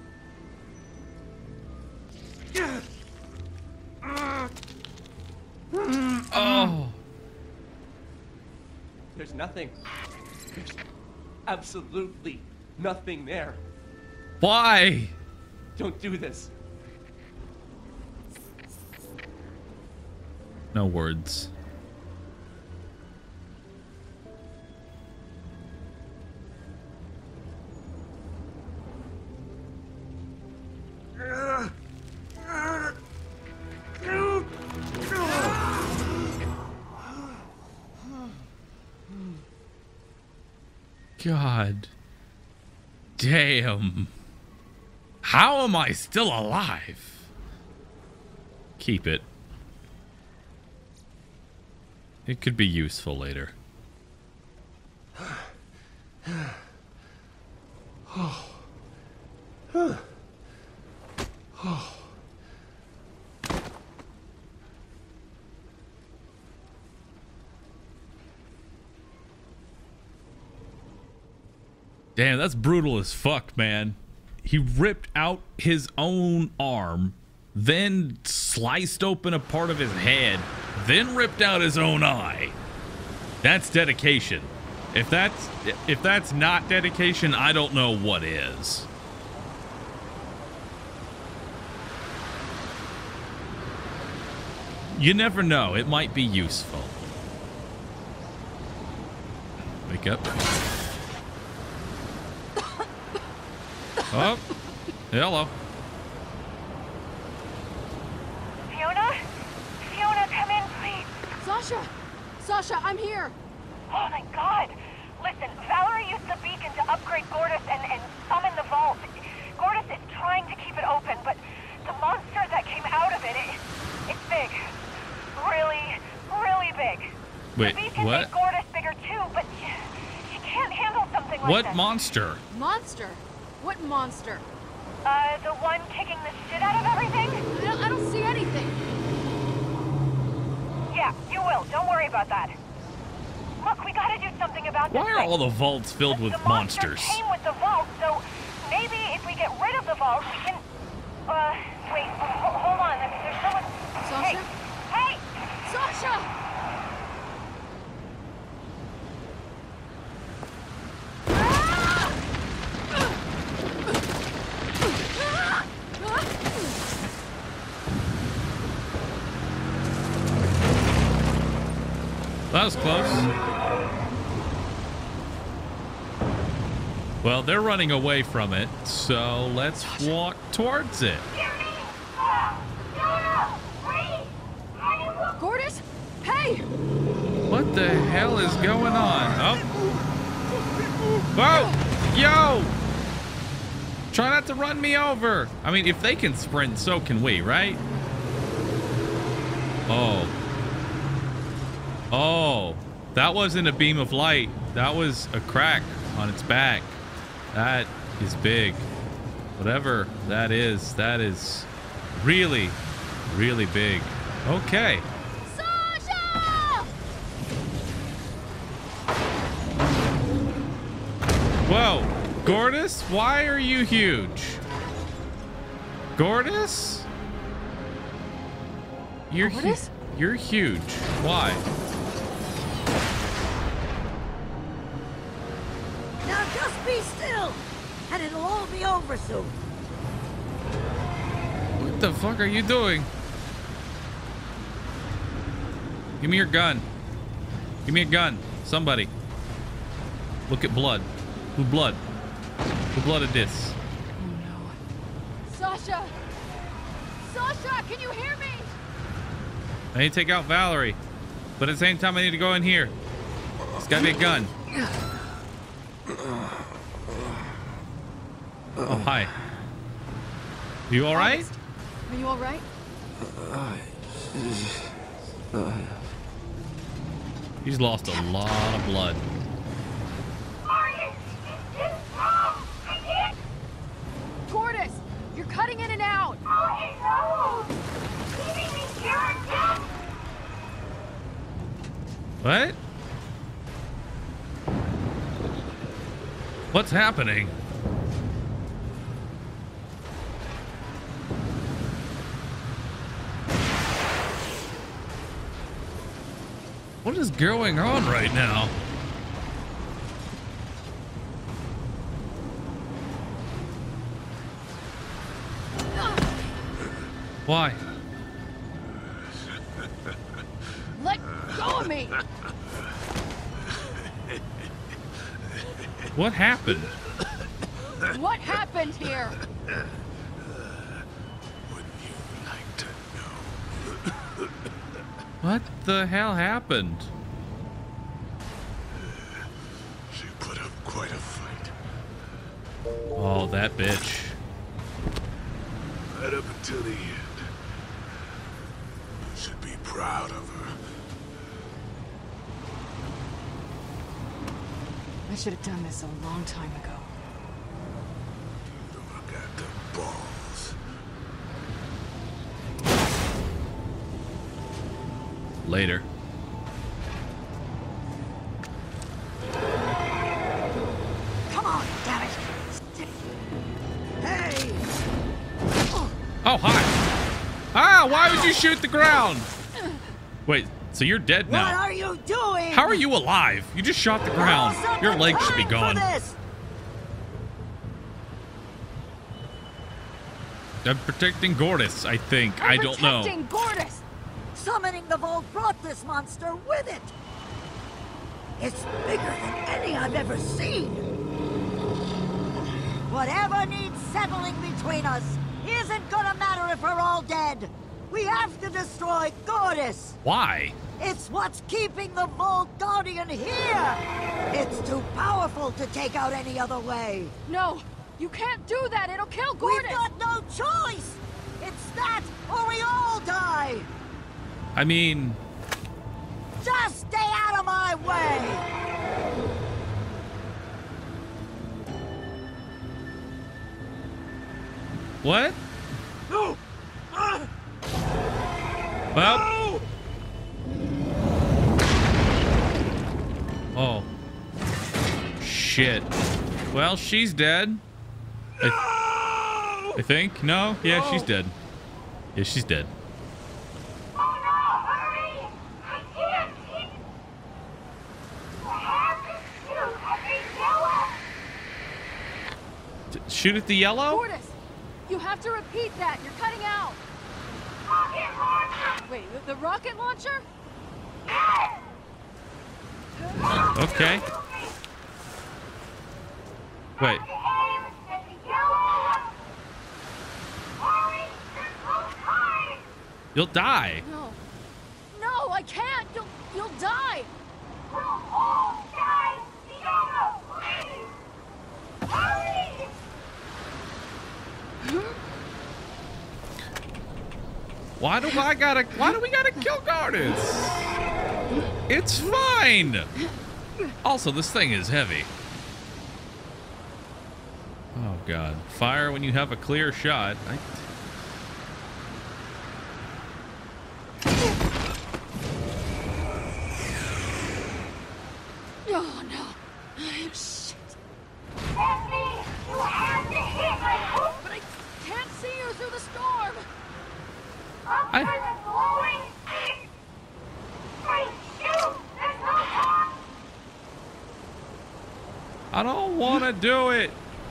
Oh. There's nothing. There's absolutely nothing there. Why? Don't do this. No words. God damn. How am I still alive? Keep it. It could be useful later. Damn, that's brutal as fuck, man. He ripped out his own arm, then sliced open a part of his head, then ripped out his own eye. That's dedication. If that's not dedication, I don't know what is. You never know. It might be useful. Wake up. Oh, hello. Fiona, come in, please. Sasha, I'm here. Oh my God. Listen, Valerie used the beacon to upgrade Gortys and summon the vault. Gortys is trying to keep it open, but the monster that came out of it's big. Really, really big. Wait, the beacon what? made Gortys bigger too, but she can't handle something like What this. monster? Monster? What monster? The one kicking the shit out of everything? I don't see anything. Yeah, you will. Don't worry about that. Look, we gotta do something about this. Why are all the vaults filled with monsters? The came with the vault, so maybe if we get rid of the vault, we can... wait, hold on. There's someone... Sasha? Hey! Sasha! That was close. Well, they're running away from it, so let's walk towards it. Gortys? Hey! What the hell is going on? Oh. Whoa! Yo! Try not to run me over. I mean, if they can sprint, so can we, right? Oh. Oh. That wasn't a beam of light. That was a crack on its back. That is big. Whatever that is really, really big. Okay. Sasha! Whoa. Gortys, why are you huge? Gortys? You're huge. Why? Now just be still, and it'll all be over soon. What the fuck are you doing? Give me your gun. Give me a gun. Somebody. Look at blood. Who blood? Who blooded this? Sasha! Sasha, can you hear me? I need to take out Valerie, but at the same time I need to go in here. It's gotta be a gun. Oh, hi. You all right? Are you all right? He's lost a lot of blood. Gortys, you're cutting in and out. What? What's happening? What is going on right now? Why? Let go of me! What happened? What happened here? What the hell happened? She put up quite a fight. Oh, that bitch. Right up until the end. You should be proud of her. I should have done this a long time ago. You got the balls. Later. Come on, damn it! Hey! Oh, hi. Ah, why would you shoot the ground? Wait, so you're dead now. What are you doing? How are you alive? You just shot the ground. Your legs should be gone. I'm protecting Gortys, I think. I don't know. Protecting Gortys! Summoning the Vault brought this monster with it! It's bigger than any I've ever seen! Whatever needs settling between us isn't gonna matter if we're all dead! We have to destroy Gortys! Why? It's what's keeping the Vault Guardian here! It's too powerful to take out any other way! No! You can't do that! It'll kill Gortys! We've got no choice! It's that, or we all die! I mean... Just stay out of my way! What? No! Well... No! Oh. Shit. Well, she's dead. No! I think. No? Yeah, she's dead. Yeah, she's dead. Shoot at the yellow? Gortys, you have to repeat that. You're cutting out. Wait, the rocket launcher? Okay. Wait. You'll die. No. No, I can't. You'll die. Why do we gotta kill Gordis? It's fine. Also, this thing is heavy. Oh god. Fire when you have a clear shot. Oh no. Shit. Stephanie, you have to hit my But I can't see you through the storm. Up for the glowing stick. Wait, shoot! There's no time. I don't want to do it.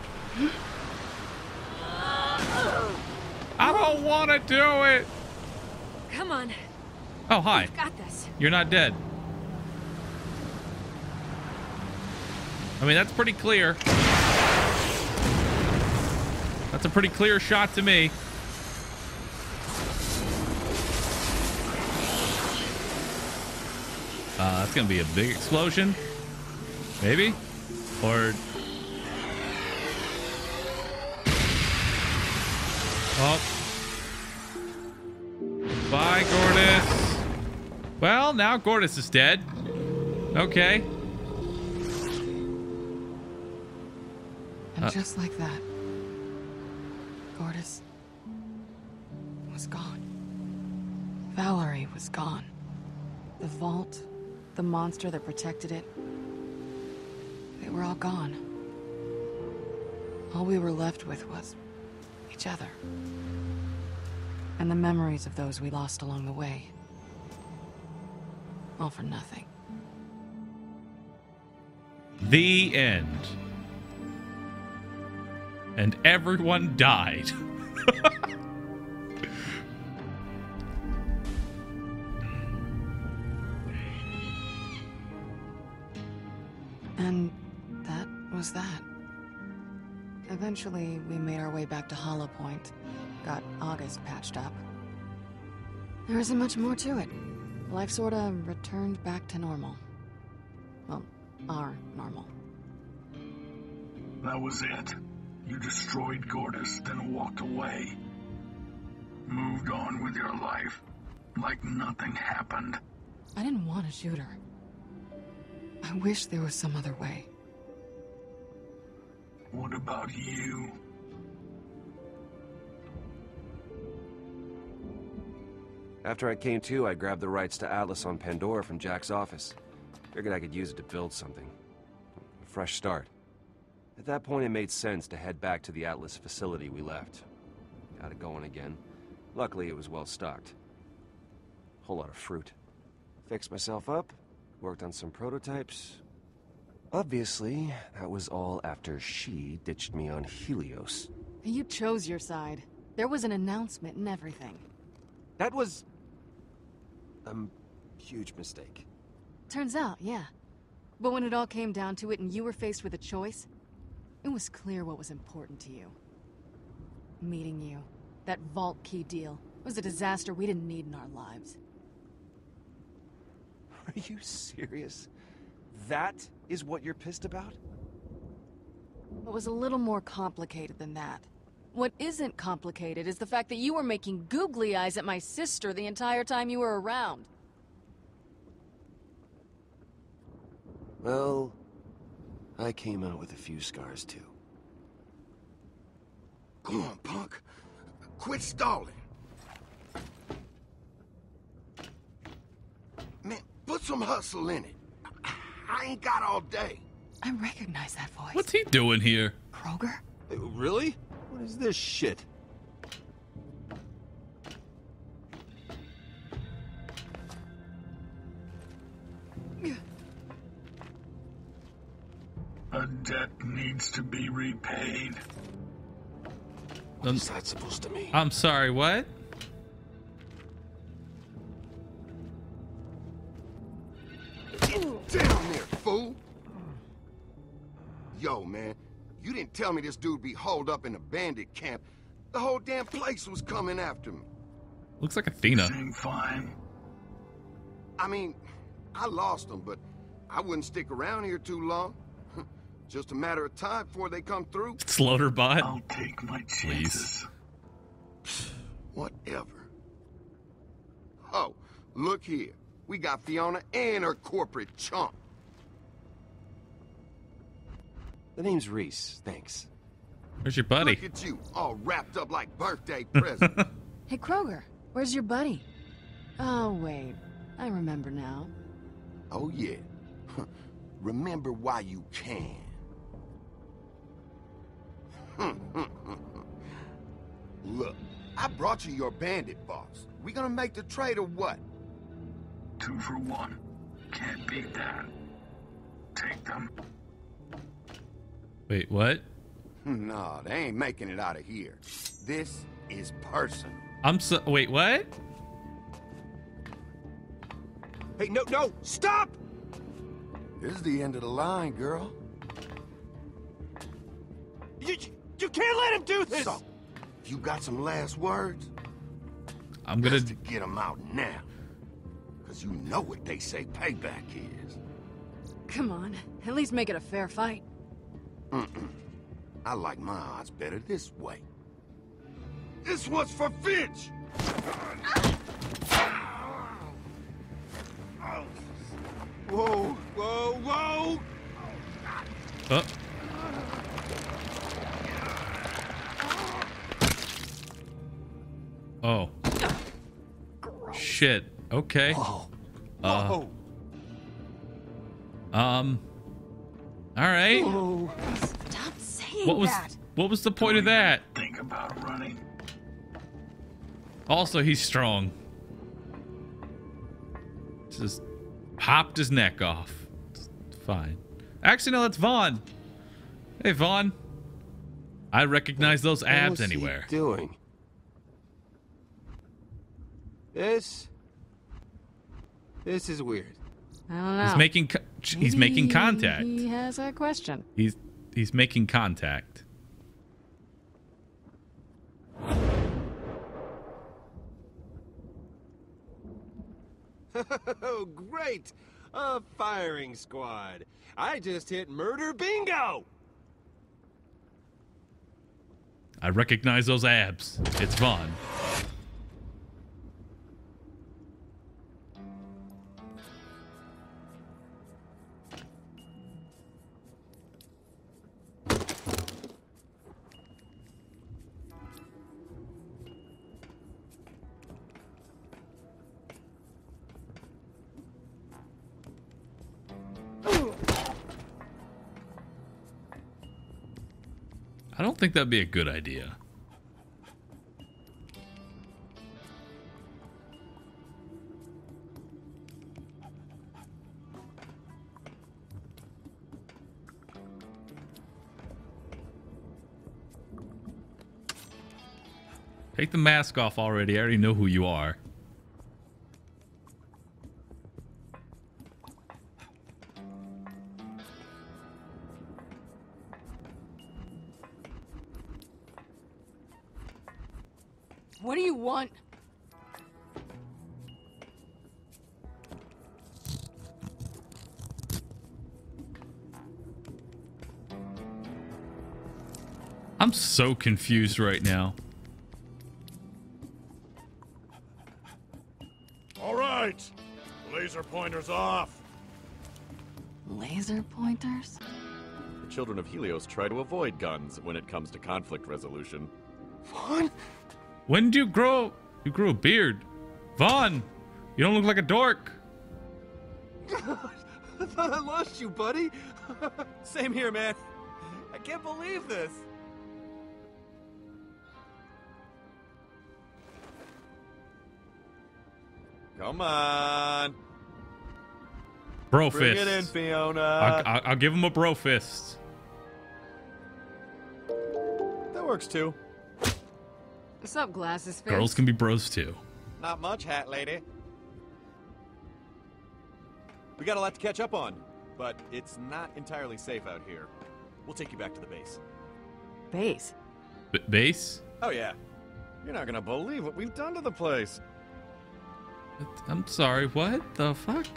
I don't want to do it. Come on. Oh, hi. We've got this. You're not dead. I mean, that's pretty clear. That's a pretty clear shot to me. That's gonna be a big explosion. Maybe? Or... Oh. Bye, Gordis. Well, now Gordis is dead. Okay. And just like that, Gordis was gone. Valerie was gone. The vault, the monster that protected it, they were all gone. All we were left with was each other. And the memories of those we lost along the way. All for nothing. The end. And everyone died. And that was that. Eventually, we made our way back to Hollow Point. Got August patched up. There isn't much more to it. Life sorta returned back to normal. Well, our normal. That was it. You destroyed Gordis, then walked away. Moved on with your life. Like nothing happened. I didn't want to shoot her. I wish there was some other way. What about you? After I came to, I grabbed the rights to Atlas on Pandora from Jack's office. Figured I could use it to build something. A fresh start. At that point, it made sense to head back to the Atlas facility we left. Got it going again. Luckily, it was well stocked. Whole lot of fruit. Fixed myself up, worked on some prototypes. Obviously, that was all after she ditched me on Helios. You chose your side. There was an announcement and everything. That was... a huge mistake. Turns out, yeah. But when it all came down to it and you were faced with a choice, it was clear what was important to you. Meeting you, that vault key deal, was a disaster we didn't need in our lives. Are you serious? That is what you're pissed about? It was a little more complicated than that. What isn't complicated is the fact that you were making googly eyes at my sister the entire time you were around. Well, I came out with a few scars too. Come on, punk. Quit stalling. Man, put some hustle in it. I ain't got all day. I recognize that voice. What's he doing here? Kroger? Really? What is this shit? A debt needs to be repaid. What's that supposed to mean? I'm sorry, what? Down there, fool. Yo, man, you didn't tell me this dude be holed up in a bandit camp. The whole damn place was coming after me. Looks like Athena. Seem fine. I mean, I lost them, but I wouldn't stick around here too long. Just a matter of time before they come through. Slaughter bot. I'll take my chances. Whatever. Oh, look here. We got Fiona and her corporate chump. The name's Reese, thanks. Where's your buddy? Look at you, all wrapped up like birthday presents. Hey, Kroger, where's your buddy? Oh, wait. I remember now. Oh, yeah. Remember why you can. Look, I brought you your bandit boss. We gonna make the trade or what? 2 for 1. Can't beat that. Take them. Wait, what? No, they ain't making it out of here. This is personal. Wait, what? Hey, no, stop! This is the end of the line, girl. You can't let him do this! So, you got some last words? I'm gonna to get them out now. Because you know what they say payback is. Come on, at least make it a fair fight. I like my odds better this way. This one's for Finch! Whoa, whoa, whoa! Oh. Shit. Okay. Whoa. All right. Whoa. Stop saying that. What was the point of that? Think about running. Also, he's strong. Just popped his neck off. It's fine. Actually, no, that's Vaughn. Hey, Vaughn. I recognize those abs anywhere. What's he doing? This is weird. I don't know. He's making contact. He has a question. He's making contact. Oh, great! A firing squad. I just hit murder bingo! I recognize those abs. It's Vaughn. I don't think that'd be a good idea. Take the mask off already. I already know who you are. What do you want? I'm so confused right now. All right, laser pointers off. Laser pointers? The children of Helios try to avoid guns when it comes to conflict resolution. Vaughn? When do you grow? You grew a beard. Vaughn, you don't look like a dork. I thought I lost you, buddy. Same here, man. I can't believe this. Come on. Bro Bring fist. it in, Fiona. I'll give him a bro fist. That works too. What's up, glasses face? Girls can be bros too. Not much, hat lady. We got a lot to catch up on, but it's not entirely safe out here. We'll take you back to the base. Base? Base? Oh, yeah. You're not gonna believe what we've done to the place. I'm sorry, what the fuck?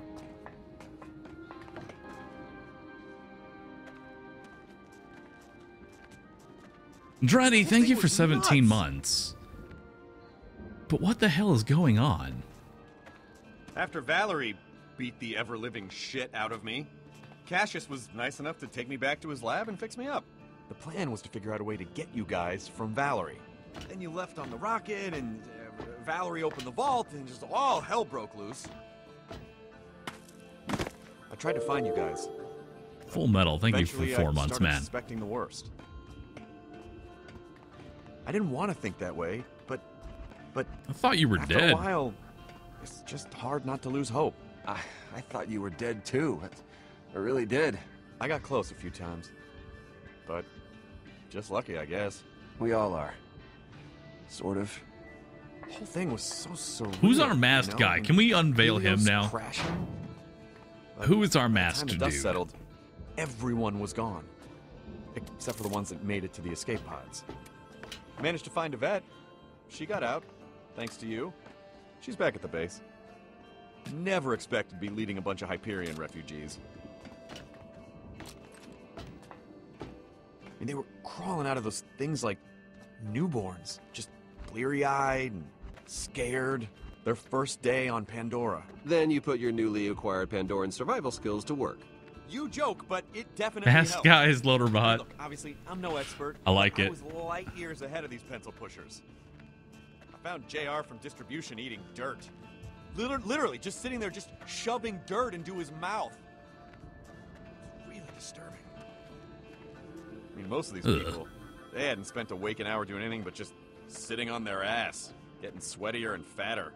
Andretti, thank you for 17 months. But what the hell is going on? After Valerie beat the ever-living shit out of me, Cassius was nice enough to take me back to his lab and fix me up. The plan was to figure out a way to get you guys from Valerie. Then you left on the rocket, and Valerie opened the vault, and just all hell broke loose. I tried to find you guys. Full Metal, thank Eventually, you for 4 I months, started man. Suspecting the worst. I didn't want to think that way, but I thought you were after dead. a while, it's just hard not to lose hope. I thought you were dead too. I really did. I got close a few times, but just lucky, I guess. We all are. Sort of. The whole thing was so surreal. Who's our masked guy? Can we unveil him Helios now? crashing? Who is our By the time masked the dust dude? settled, everyone was gone, except for the ones that made it to the escape pods. Managed to find Yvette. She got out, thanks to you. She's back at the base. Never expected to be leading a bunch of Hyperion refugees. I mean, they were crawling out of those things like newborns, just bleary-eyed and scared. Their first day on Pandora. Then you put your newly acquired Pandoran survival skills to work. You joke, but it definitely Masked helps. guy is Loaderbot. Look, obviously, I'm no expert. I like but it. I was light years ahead of these pencil pushers. I found JR from distribution eating dirt. Literally, just sitting there, just shoving dirt into his mouth. It's really disturbing. I mean, most of these people, they hadn't spent a waking hour doing anything but just sitting on their ass, getting sweatier and fatter.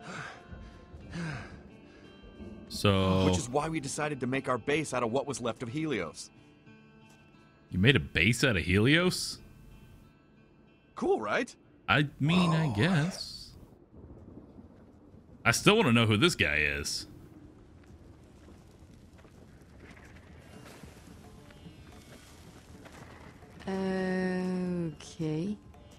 So Which is why we decided to make our base out of what was left of Helios. you made a base out of Helios? Cool, right? I mean, I guess. I still want to know who this guy is. Okay.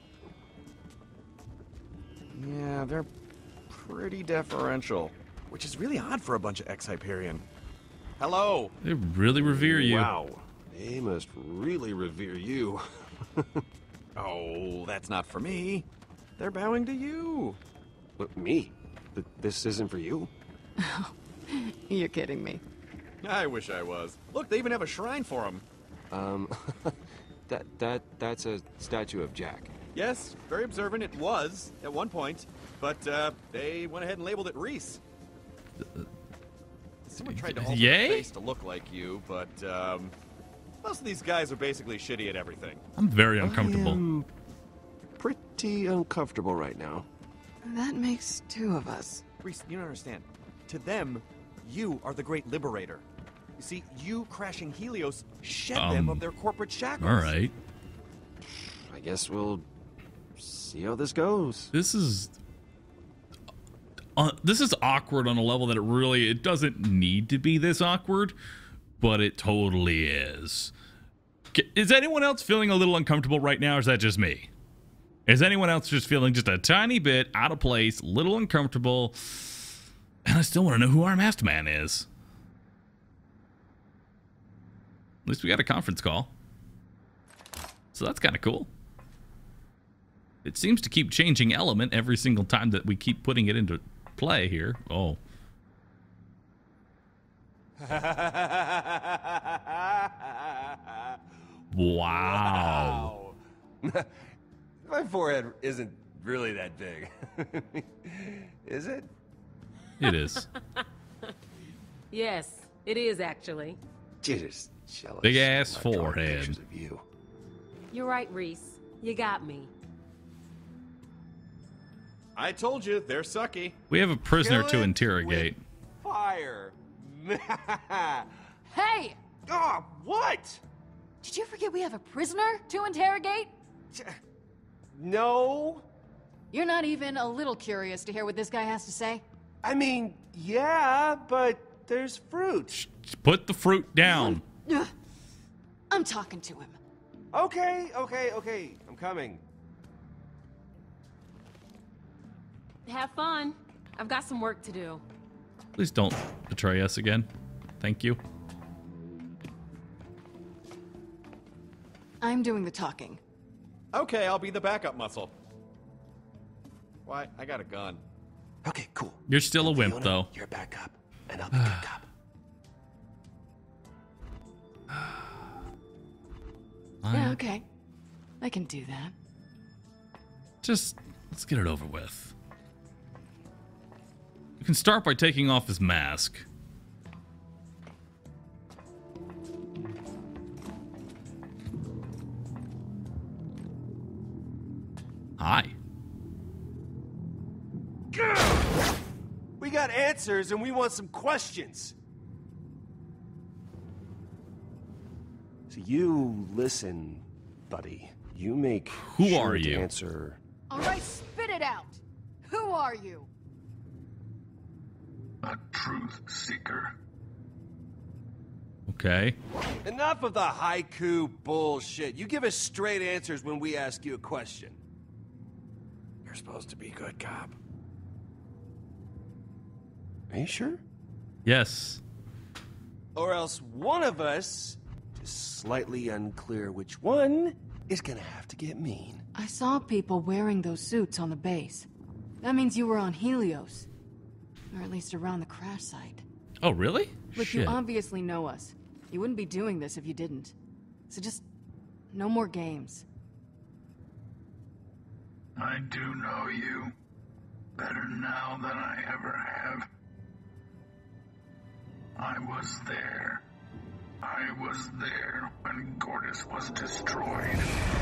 Yeah, they're pretty deferential, which is really odd for a bunch of ex-Hyperion. Hello. They really revere you. Wow. They must really revere you. Oh, that's not for me. They're bowing to you. What, me? This isn't for you? You're kidding me. I wish I was. Look, they even have a shrine for him. That's a statue of Jack. Yes, very observant it was at one point, but they went ahead and labeled it Reese. Someone tried to alter Yay? the face to look like you, but most of these guys are basically shitty at everything. I'm very uncomfortable. I'm pretty uncomfortable right now. That makes two of us. Reese, you don't understand. To them, you are the great liberator. You see, you crashing Helios shed them of their corporate shackles. All right. I guess we'll see how this goes. This is awkward on a level that it doesn't need to be this awkward, but it totally is. Is anyone else feeling a little uncomfortable right now, or is that just me? Is anyone else just feeling just a tiny bit out of place, little uncomfortable? And I still want to know who our masked man is. At least we got a conference call. So that's kind of cool. It seems to keep changing element every single time that we keep putting it into play here. Oh. Wow. My forehead isn't really that big. Is it? It is. Yes, it is actually. Just jealous. Big ass of my drawing forehead. pictures of you. You're right, Reese. You got me. I told you, they're sucky. We have a prisoner Kill to it interrogate. Fire. Hey! Oh, what? Did you forget we have a prisoner to interrogate? No. You're not even a little curious to hear what this guy has to say? I mean, yeah, but there's fruit. Put the fruit down. I'm I'm talking to him. Okay. I'm coming. Have fun. I've got some work to do. Please don't betray us again. Thank you. I'm doing the talking. Okay, I'll be the backup muscle. Why? I got a gun. Okay, cool. You're still a wimp, Fiona, though. You're back up, and I'll be good cop. Yeah, okay. I can do that. Just let's get it over with. You can start by taking off his mask. Hi. We got answers and we want some questions. So you listen, buddy. You make Who sure are to you? answer. All right, spit it out. Who are you? A truth seeker. Okay. Enough of the haiku bullshit. You give us straight answers when we ask you a question. You're supposed to be good cop. Are you sure? Yes. Or else one of us, just slightly unclear which one, is gonna have to get mean. I saw people wearing those suits on the base. That means you were on Helios. Or at least around the crash site. Oh, really? Look, Shit. you obviously know us. You wouldn't be doing this if you didn't. So just... no more games. I do know you. Better now than I ever have. I was there. I was there when Gortys was destroyed.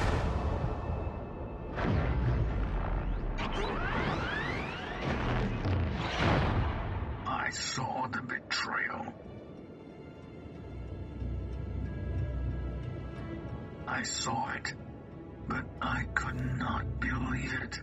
I saw the betrayal. I saw it, but I could not believe it.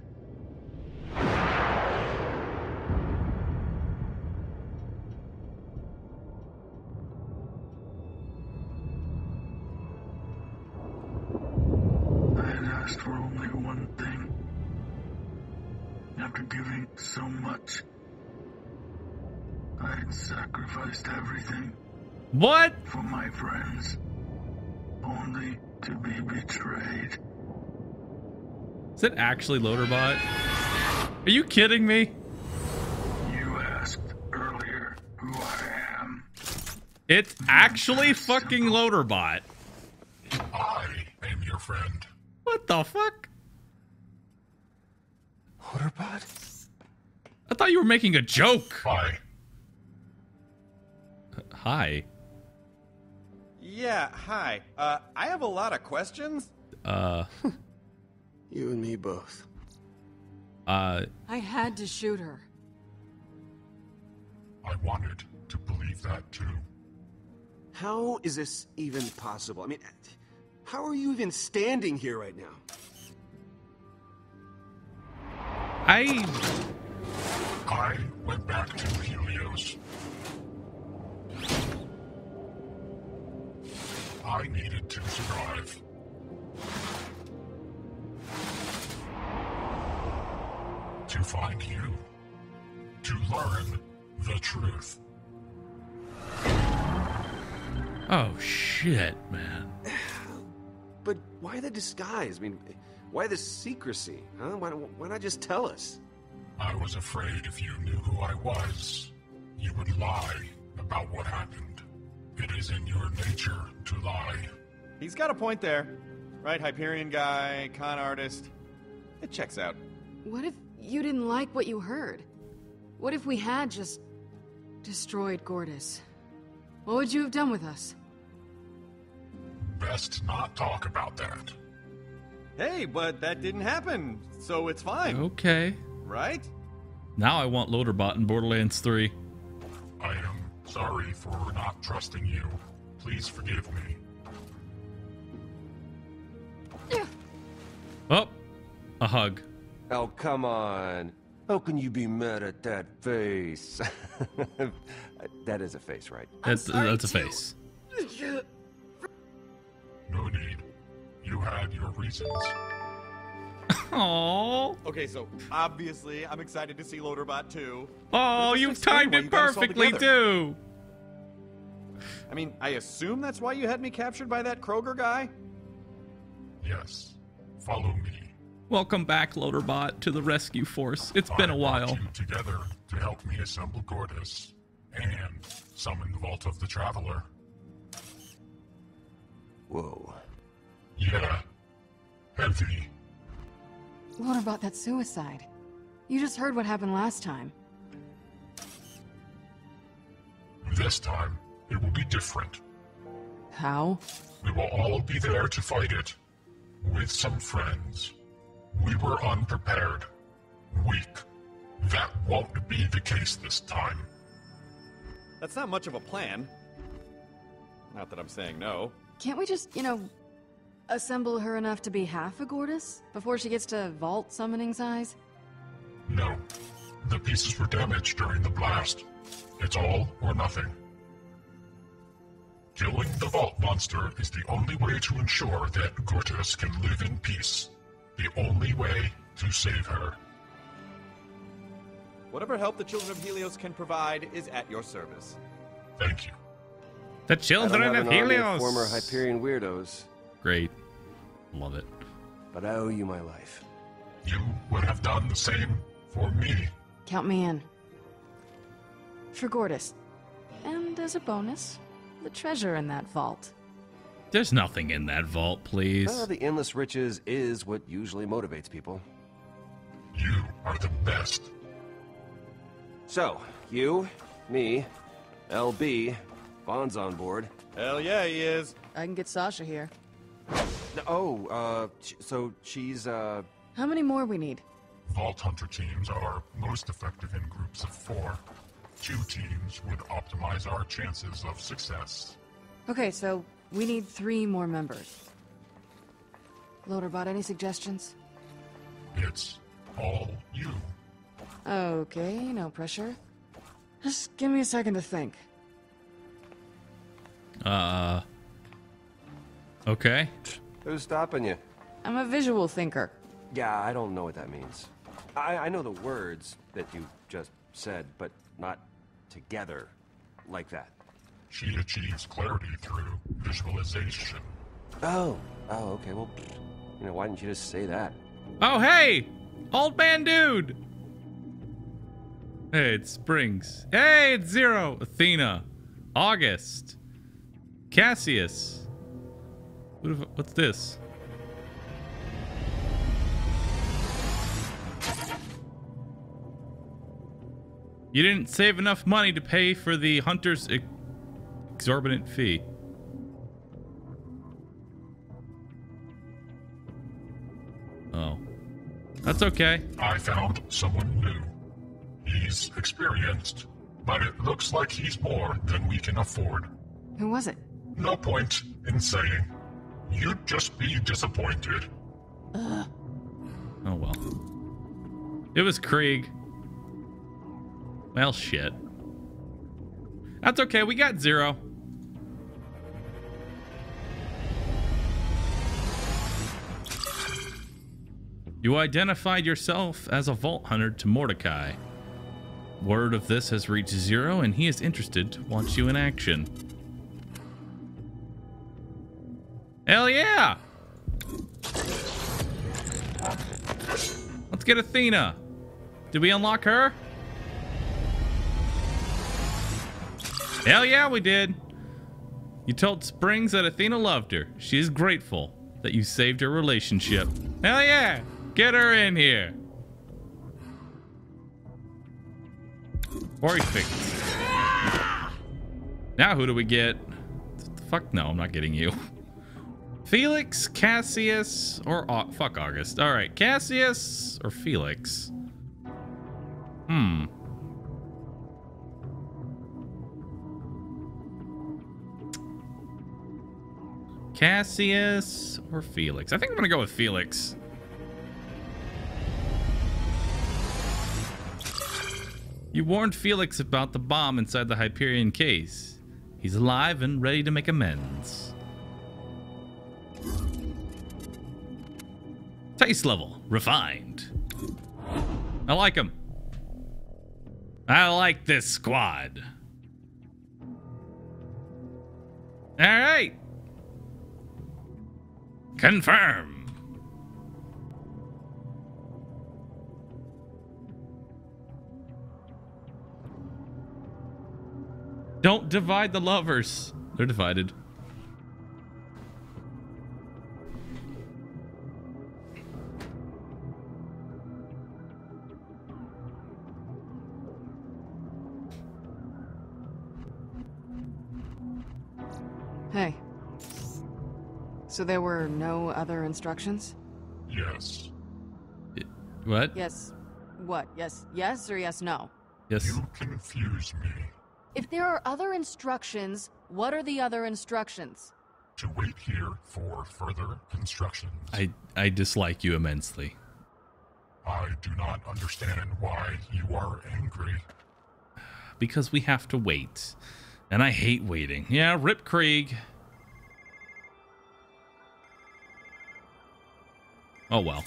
I had asked for only one thing. After giving so much, I had sacrificed everything. What? For my friends. Only to be betrayed. Is it actually Loaderbot? Are you kidding me? You asked earlier who I am. It's actually fucking Loaderbot. I am your friend. What the fuck? Loaderbot? I thought you were making a joke. Hi. Hi. Yeah, hi. I have a lot of questions. You and me both. I had to shoot her. I wanted to believe that too. How is this even possible? I mean, how are you even standing here right now? I went back to Helios. I needed to survive. To find you. To learn the truth. Oh shit, man. But why the disguise? I mean, why the secrecy? Huh? Why not just tell us? I was afraid if you knew who I was, you would lie about what happened. It is in your nature to lie. He's got a point there. Right, Hyperion guy, con artist. It checks out. What if you didn't like what you heard? What if we had just destroyed Gortys? What would you have done with us? Best not talk about that. Hey, but that didn't happen, so it's fine. Okay. Right? Now I want Loaderbot in Borderlands 3. I am sorry for not trusting you. Please forgive me. Oh, a hug. Oh, come on. How can you be mad at that face? That is a face, right? That's a face. No need. You had your reasons. Oh. Okay, so obviously I'm excited to see Loaderbot 2. Oh, you've timed it perfectly too. I mean, I assume that's why you had me captured by that Kroger guy? Yes. Follow me. Welcome back, Loaderbot, to the rescue force. It's been a while. I brought you together to help me assemble Gortys and summon the Vault of the Traveler. Whoa. Yeah. Heavy. What about that suicide? You just heard what happened last time. This time, it will be different. How? We will all be there to fight it. With some friends. We were unprepared. Weak. That won't be the case this time. That's not much of a plan. Not that I'm saying no. Can't we just, assemble her enough to be half a Gortys before she gets to vault summoning size? No. The pieces were damaged during the blast. It's all or nothing. Killing the Vault Monster is the only way to ensure that Gortys can live in peace. The only way to save her. Whatever help the Children of Helios can provide is at your service. Thank you. The Children I don't have of an army Helios. Former Hyperion weirdos. Great. Love it. But I owe you my life. You would have done the same for me. Count me in. For Gortys. And as a bonus, the treasure in that vault. There's nothing in that vault, please. Well, the endless riches is what usually motivates people. You are the best. So, you, me, LB, Vaughn's on board. Hell yeah, he is. I can get Sasha here. Oh, so she's, How many more we need? Vault Hunter teams are most effective in groups of 4. 2 teams would optimize our chances of success. Okay, so we need 3 more members. Loaderbot, any suggestions? It's all you. Okay, no pressure. Just give me a second to think. Okay. Who's stopping you? I'm a visual thinker. Yeah, I don't know what that means. I know the words that you just said, but not together like that. She achieves clarity through visualization. Oh, okay, well, why didn't you just say that? Oh, hey! Old man dude! Hey, it's Springs. Hey, it's Zero. Athena. August. Cassius. What's this? You didn't save enough money to pay for the hunter's exorbitant fee. Oh. That's okay. I found someone new. He's experienced, but it looks like he's more than we can afford. Who was it? No point in saying. You'd just be disappointed. Ugh. Oh well. It was Krieg. Well, shit. That's okay, we got Zero. You identified yourself as a Vault Hunter to Mordecai. Word of this has reached Zero, and he is interested, wants you in action. Hell yeah! Let's get Athena. Did we unlock her? Hell yeah, we did. You told Springs that Athena loved her. She is grateful that you saved her relationship. Hell yeah! Get her in here. Perfect. Now who do we get? Fuck no, I'm not getting you. Felix, Cassius, or fuck August. All right, Cassius or Felix? Cassius or Felix? I think I'm gonna go with Felix. You warned Felix about the bomb inside the Hyperion case. He's alive and ready to make amends. Face level, refined. I like him. I like this squad. All right. Confirm. Don't divide the lovers. They're divided. Hey. So there were no other instructions? Yes. What? Yes. What? Yes. Yes or yes no? Yes. You confuse me. If there are other instructions, what are the other instructions? To wait here for further instructions. I dislike you immensely. I do not understand why you are angry. Because we have to wait. And I hate waiting. Yeah, Rip Krieg. Oh well.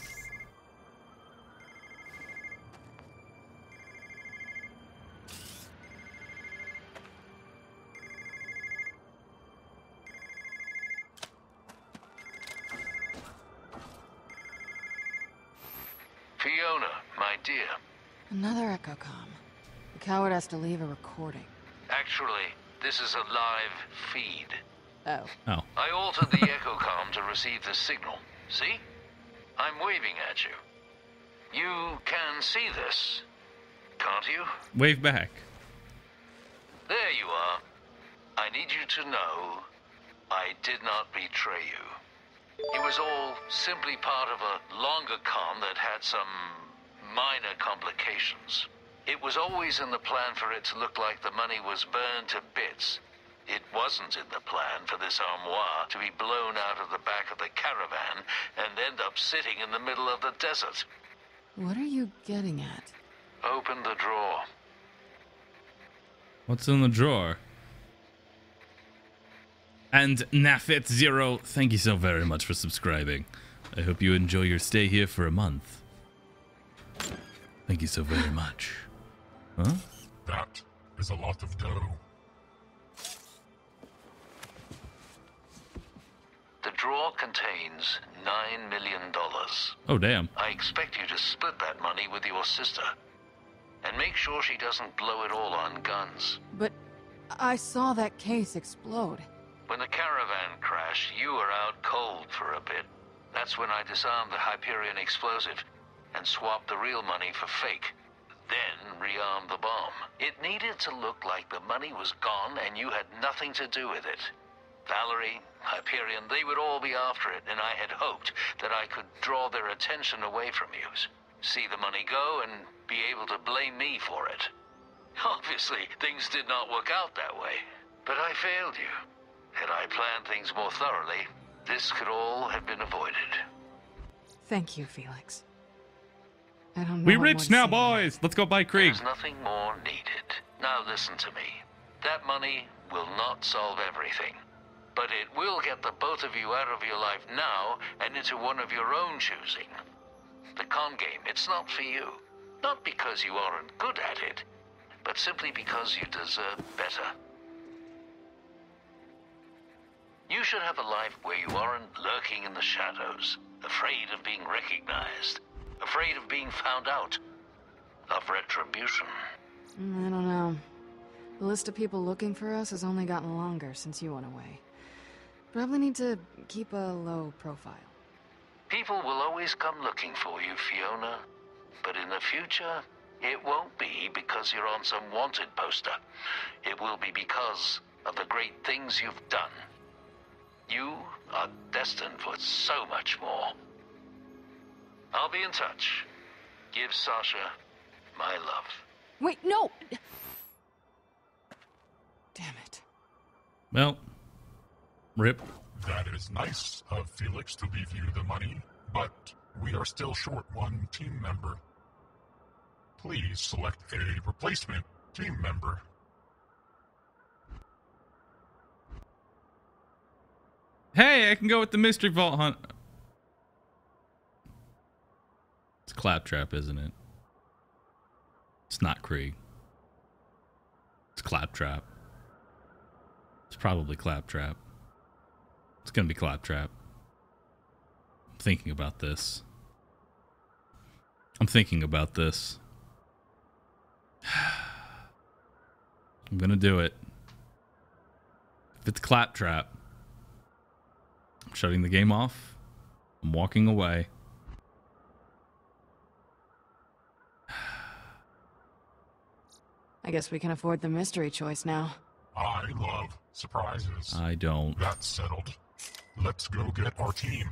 Fiona, my dear. Another echocom. The coward has to leave a recording. Actually, this is a live feed. Oh. Oh. I altered the echocom to receive the signal. See? I'm waving at you. You can see this, can't you? Wave back. There you are. I need you to know I did not betray you. It was all simply part of a longer con that had some minor complications. It was always in the plan for it to look like the money was burned to bits. It wasn't in the plan for this armoire to be blown out of the back of the caravan and end up sitting in the middle of the desert. What are you getting at? Open the drawer. What's in the drawer? And Nafit0, thank you so very much for subscribing. I hope you enjoy your stay here for a month. Thank you so very much. Huh? That is a lot of dough. The drawer contains $9 million. Oh, damn. I expect you to split that money with your sister. And make sure she doesn't blow it all on guns. But I saw that case explode. When the caravan crashed, you were out cold for a bit. That's when I disarmed the Hyperion explosive and swapped the real money for fake. Then rearmed the bomb. It needed to look like the money was gone and you had nothing to do with it. Valerie, Hyperion, they would all be after it, and I had hoped that I could draw their attention away from you. See the money go and be able to blame me for it. Obviously, things did not work out that way. But I failed you. Had I planned things more thoroughly, this could all have been avoided. Thank you, Felix. I don't know. We what more rich to now, say. boys. Let's go buy Krieg. There's nothing more needed. Now listen to me. That money will not solve everything. But it will get the both of you out of your life now and into one of your own choosing. The con game, it's not for you. Not because you aren't good at it, but simply because you deserve better. You should have a life where you aren't lurking in the shadows, afraid of being recognized, afraid of being found out, of retribution. I don't know. The list of people looking for us has only gotten longer since you went away. Probably need to keep a low profile. People will always come looking for you, Fiona. But in the future, it won't be because you're on some wanted poster. It will be because of the great things you've done. You are destined for so much more. I'll be in touch. Give Sasha my love. Wait, no! Damn it. Well, rip. That is nice of Felix to leave you the money, but we are still short one team member. Please select a replacement team member. Hey, I can go with the Mystery Vault Hunt. Claptrap, isn't it? It's not Krieg. It's Claptrap. It's probably Claptrap. It's gonna be Claptrap. I'm thinking about this. I'm gonna do it. If it's Claptrap, I'm shutting the game off. I'm walking away. I guess we can afford the mystery choice now. I love surprises. I don't. That's settled. Let's go get our team.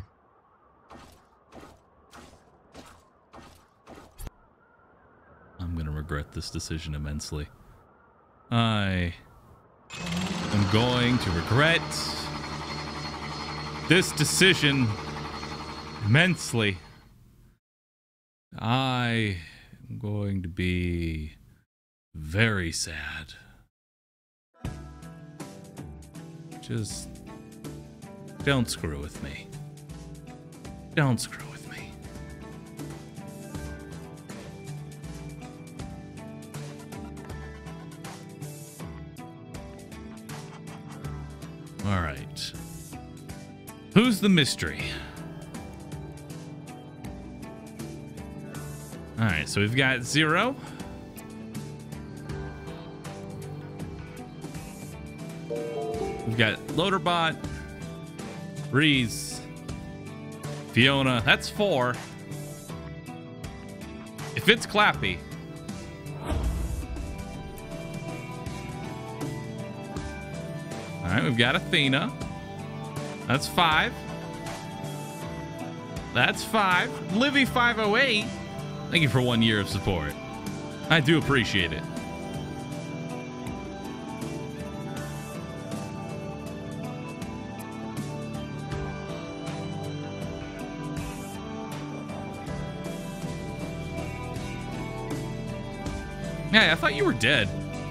I'm going to regret this decision immensely. I am going to regret this decision immensely. I am going to be very sad. Just don't screw with me. Don't screw with me. All right. Who's the mystery? All right, so we've got Zero. We've got Loaderbot, Reese, Fiona. That's 4. If it's Clappy. All right, we've got Athena. That's 5. That's 5. Livy 508. Thank you for 1 year of support. I do appreciate it. Hey, I thought you were dead.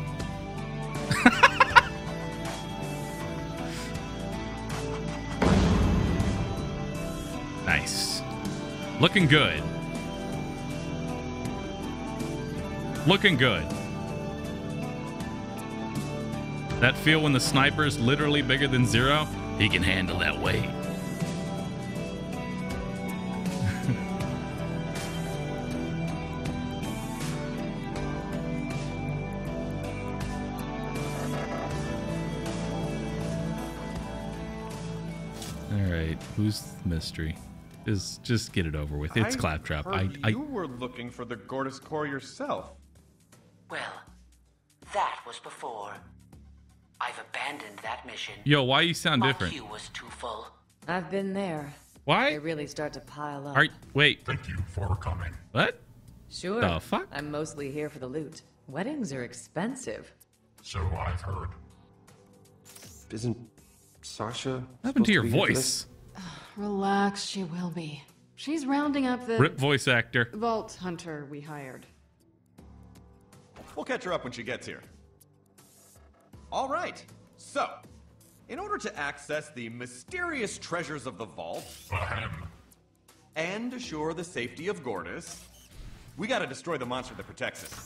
Nice. Looking good. Looking good. That feel when the sniper's literally bigger than Zero? He can handle that weight. Who's the mystery? Just get it over with. It's Claptrap. You were looking for the Gortys core yourself. Well, that was before. I've abandoned that mission. Yo, why you sound different? My queue was too full. I've been there. Why? They really start to pile up. Wait. Thank you for coming. What? Sure. The fuck? I'm mostly here for the loot. Weddings are expensive. So I've heard. Isn't Sasha? What happened to your voice? Relax, she will be. She's rounding up the Rip voice actor. Vault Hunter we hired. We'll catch her up when she gets here. All right. So, in order to access the mysterious treasures of the vault and assure the safety of Gortys, we gotta destroy the monster that protects it.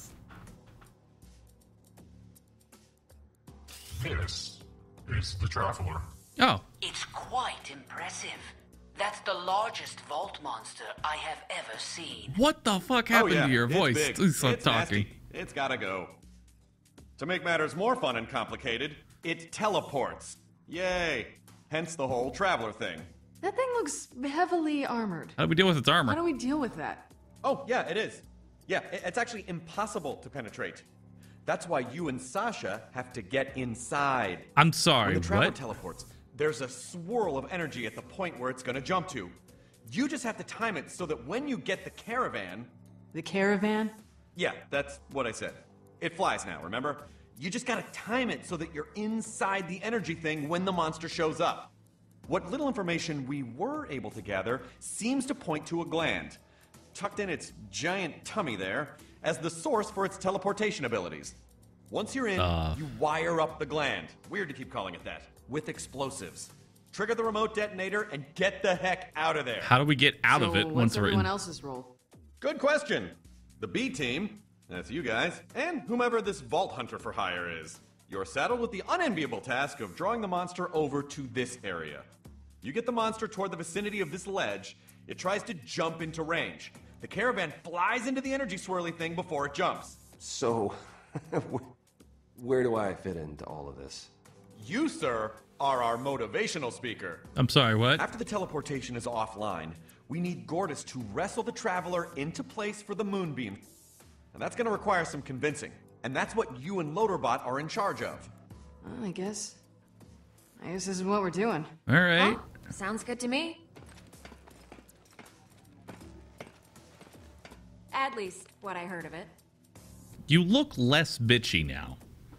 This is the Traveler. Oh. It's quite impressive. That's the largest vault monster I have ever seen. What the fuck happened to your voice? Big. Please stop It's talking. nasty. It's gotta go. To make matters more fun and complicated, it teleports. Yay. Hence the whole Traveler thing. That thing looks heavily armored. How do we deal with its armor? How do we deal with that? Oh, yeah, it is. Yeah, it's actually impossible to penetrate. That's why you and Sasha have to get inside. I'm sorry, when the Traveler what? teleports, there's a swirl of energy at the point where it's gonna jump to. You just have to time it so that when you get the caravan... The caravan? Yeah, that's what I said. It flies now, remember? You just gotta time it so that you're inside the energy thing when the monster shows up. What little information we were able to gather seems to point to a gland, tucked in its giant tummy there, as the source for its teleportation abilities. Once you're in, you wire up the gland. Weird to keep calling it that. With explosives. Trigger the remote detonator and get the heck out of there. How do we get out of it once we're in? What's everyone else's role? Good question. The B team, that's you guys, and whomever this Vault Hunter for hire is. You're saddled with the unenviable task of drawing the monster over to this area. You get the monster toward the vicinity of this ledge, it tries to jump into range. The caravan flies into the energy swirly thing before it jumps. So, where do I fit into all of this? You, sir, are our motivational speaker. I'm sorry, what? After the teleportation is offline, we need Gortys to wrestle the Traveler into place for the Moonbeam. And that's gonna require some convincing. And that's what you and Loaderbot are in charge of. Well, I guess this is what we're doing. All right. Sounds good to me. At least what I heard of it. You look less bitchy now.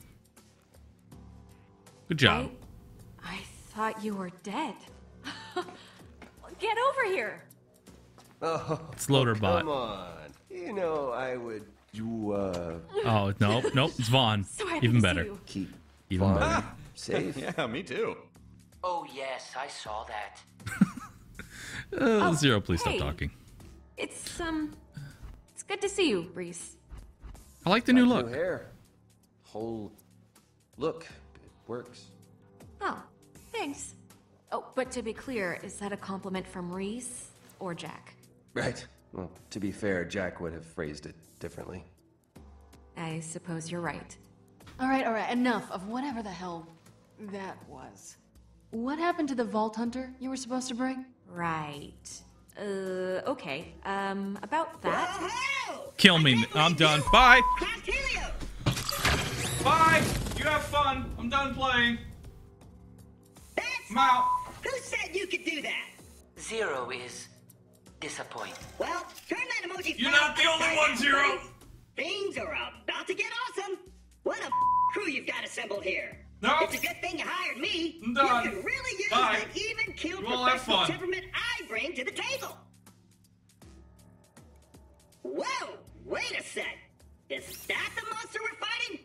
Good job. I thought you were dead. Get over here. Oh, it's Loaderbot. Come on. You know, I would. Oh, nope, it's Vaughn. So happy Even to see better. you. Keep Even better. safe. Yeah, me too. Oh, yes, I saw that. Zero, please hey. stop talking. It's good to see you, Reese. I like the new look. New hair. Whole look. It works. Oh, thanks. Oh, but to be clear, is that a compliment from Reese or Jack? Right. Well, to be fair, Jack would have phrased it differently. I suppose you're right. All right, enough of whatever the hell that was. What happened to the Vault Hunter you were supposed to bring? Right. Okay. About that. Kill me. I'm done. Bye. Bye. You have fun. I'm done playing. I'm out. Who said you could do that? Zero is disappointed. Well, turn that emoji. You're not the only one, Zero. Things are about to get awesome. What a crew you've got assembled here. No. It's a good thing you hired me. I'm done. You can really use Bye. the even keel You all have professional fun. temperament I bring to the table. Whoa! Wait a sec. Is that the monster we're fighting?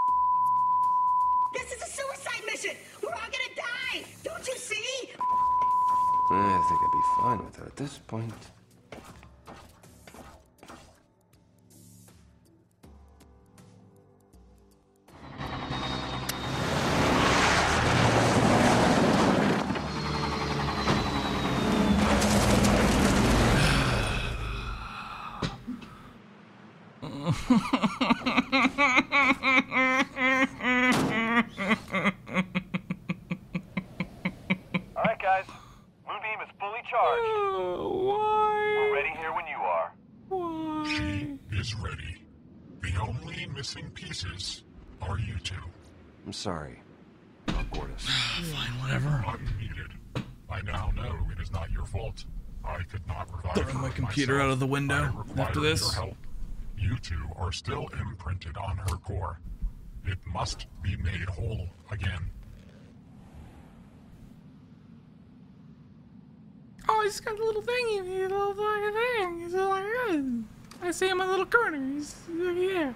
This is a suicide mission. We're all gonna die. Don't you see? I think I'd be fine with her at this point. Alright, guys. Moonbeam is fully charged. Why? We're ready here when you are. She is ready. The only missing pieces are you two. I'm sorry. About Gortys. Fine, whatever. Unneeded. I now know it is not your fault. I could not revive Throwing her my computer myself. out of the window I require after this. your help. You two are still imprinted on her core. It must be made whole again. Oh, he's got a little thingy, a little fucking thing. He's like, I see him in a little corner. He's yeah.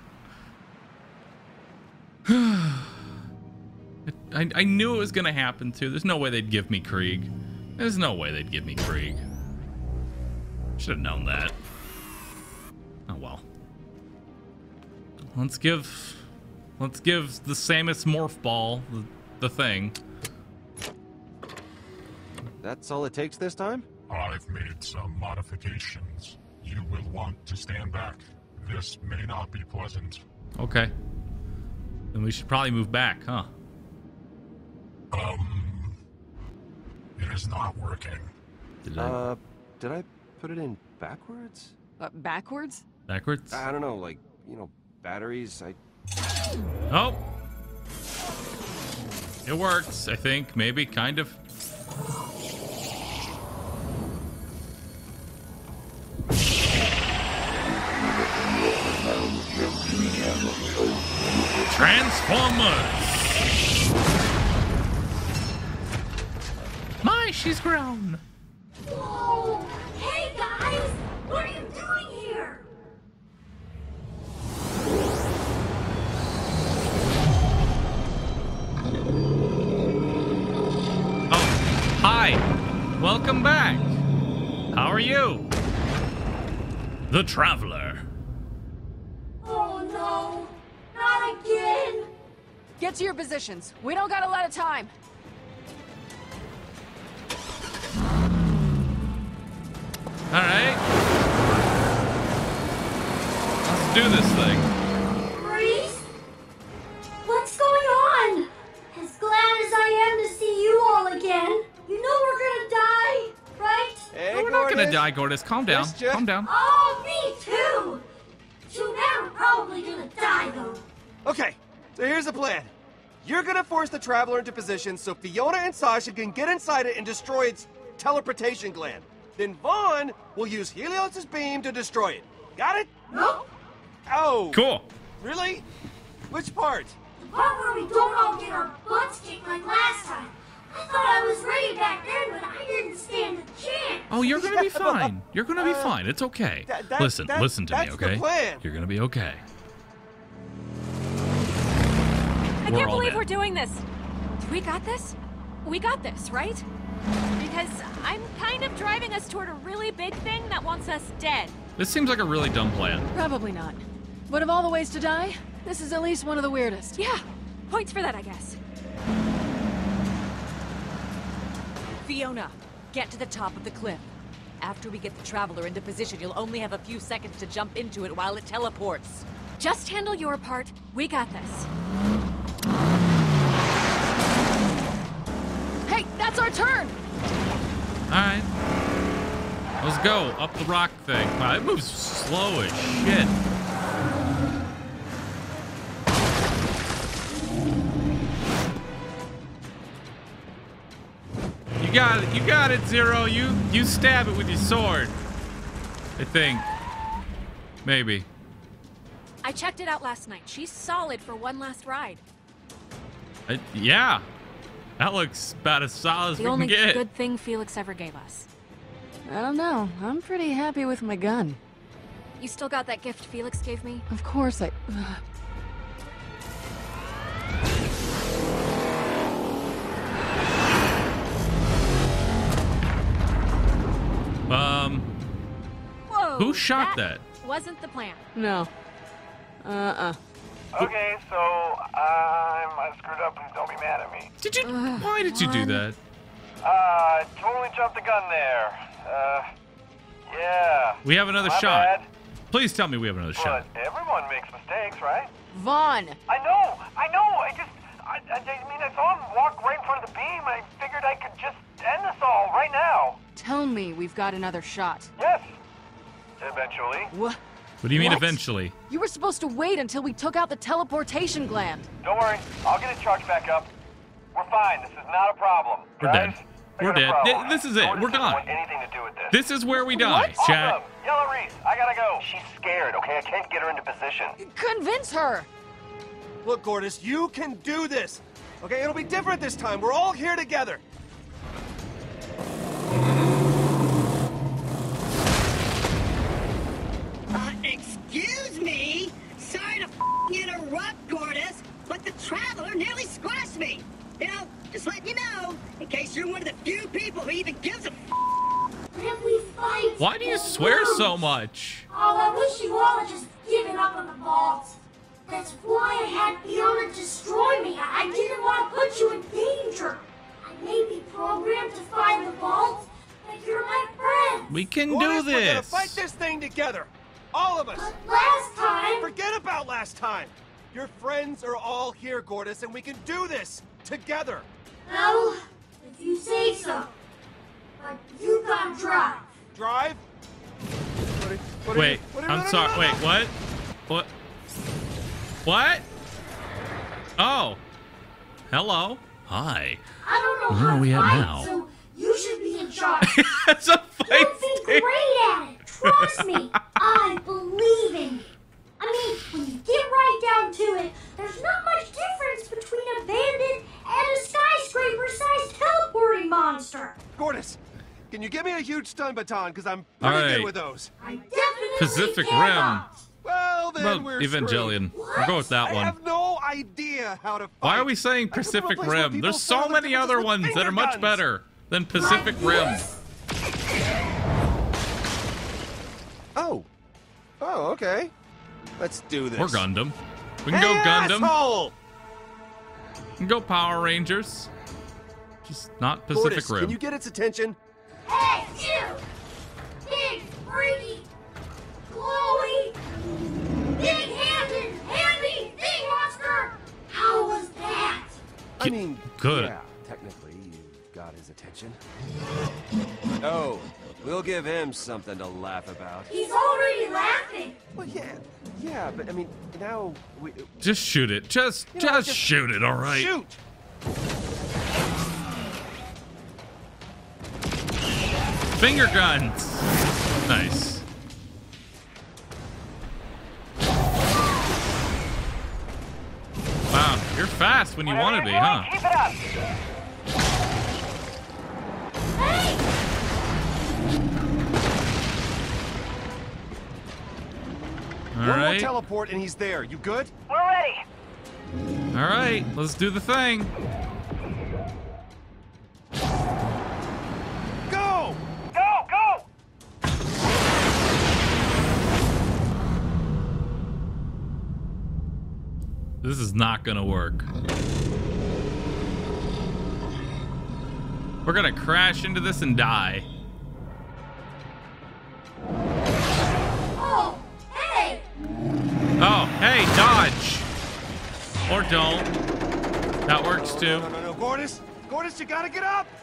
I knew it was gonna happen too. There's no way they'd give me Krieg. There's no way they'd give me Krieg. Should have known that. Oh well. Let's give the Samus Morph Ball the thing. That's all it takes this time? I've made some modifications. You will want to stand back. This may not be pleasant. Okay. Then we should probably move back, huh? It is not working. Did I put it in backwards? Backwards? Backwards? I don't know, like, batteries, Oh! It works, I think. Maybe, kind of. Transformers! My, she's grown! Whoa! Hey guys! What are you doing here? Hi! Welcome back! How are you? The Traveler. Oh no, not again. Get to your positions. We don't got a lot of time. All right. Let's do this thing. Reese? What's going on? As glad as I am to see you all again. You know we're gonna die, right? Hey, No, we're not gonna die, Gortys. Calm down. Missed ya. Calm down. Oh, me too! Too bad we're probably gonna die, though. Okay, so here's the plan. You're gonna force the Traveler into position so Fiona and Sasha can get inside it and destroy its teleportation gland. Then Vaughn will use Helios' beam to destroy it. Got it? Nope. Oh. Cool. Really? Which part? The part where we don't all get our butts kicked like last time. I thought I was ready back then, but I didn't stand a chance. Oh, you're gonna be fine. You're gonna be fine. It's okay. Listen to me, that's okay? the plan. You're gonna be okay. I We're can't all believe dead. we're doing this. We got this? We got this, right? Because I'm kind of driving us toward a really big thing that wants us dead. This seems like a really dumb plan. Probably not. But of all the ways to die, this is at least one of the weirdest. Yeah, points for that, I guess. Fiona, get to the top of the cliff. After we get the Traveler into position, you'll only have a few seconds to jump into it while it teleports. Just handle your part. We got this. Hey, that's our turn! All right. Let's go up the rock thing. Wow, it moves slow as shit. You got it. You got it, Zero. You stab it with your sword. I think. Maybe. I checked it out last night. She's solid for one last ride. Yeah. That looks about as solid as The we can only get. good thing Felix ever gave us. I don't know. I'm pretty happy with my gun. You still got that gift Felix gave me? Of course I... Whoa! Who shot that? Wasn't the plan. No. Okay, so I screwed up. Please don't be mad at me. Did you? Why did you do that? Totally jumped the gun there. Yeah. We have another My shot. bad. Please tell me we have another shot. But everyone makes mistakes, right? Vaughn! I know. I mean, I saw him walk right in front of the beam. I figured I could just end this all right now. Tell me we've got another shot. Yes. Eventually. What? What do you mean What? eventually? You were supposed to wait until we took out the teleportation gland. Don't worry. I'll get it charged back up. We're fine. This is not a problem. We're guys, dead. I We're got a dead. problem. This is it. Gortys We're doesn't done. want anything to do with this. This is where we die, chat. Awesome. Yellow Reese, I gotta go. She's scared, okay? I can't get her into position. Convince her! Look, Gortys, you can do this. Okay, it'll be different this time. We're all here together. Excuse me? Sorry to interrupt, Gortys, but the Traveler nearly squashed me. You know, just letting you know, in case you're one of the few people who even gives a But if we fight... Why do you we'll swear lose. so much? Oh, I wish you all had just given up on the vault. That's why I had Fiona destroy me. I didn't want to put you in danger. I may be programmed to find the vault, but you're my friend. We can Gortys, do We're gonna this. fight this thing together. All of us. But last time... Forget about last time. Your friends are all here, Gortys, and we can do this together. Well, if you say so. But you gotta drive. Drive? Wait, I'm sorry. Wait, what? What? What? Oh. Hello. Hi. I don't know Where how are we to at fight, now? so you should be in charge. That's a fight. You'll be great at it. Trust me. I believe in you. I mean, when you get right down to it, there's not much difference between a bandit and a skyscraper-sized teleporting monster. Gortys, can you give me a huge stun baton? Because I'm All pretty right. good with those. I definitely Pacific cannot. Rim. Well, then Well, we're Evangelion. We'll go with that I one. have no idea how to fight. Why are we saying Pacific replace when Rim? people There's so settle many differences other with ones that finger are much guns. better than Pacific Rim. Oh, Oh, okay. Let's do this. Or Gundam. We can go Gundam. Asshole! We can go Power Rangers. Just not Pacific Gortys, Rim. can you get its attention? Hey, you! Big, freaky, glowy, big-handed, handy thing monster! How was that? I mean, good. Yeah, technically, you got his attention. Oh, we'll give him something to laugh about. He's already laughing. Well, yeah, but I mean, now we... Just shoot it. Just shoot it, all right? Shoot! Finger guns. Nice. Wow, you're fast when you want to be, huh? Keep it up. All One more right. teleport and he's there. You good? We're ready. All right, let's do the thing. Go! Go, go! This is not gonna work. We're gonna crash into this and die. Oh, hey! Oh, hey, dodge. Or don't. That works too. No, Gortys! Gortys, you gotta get up!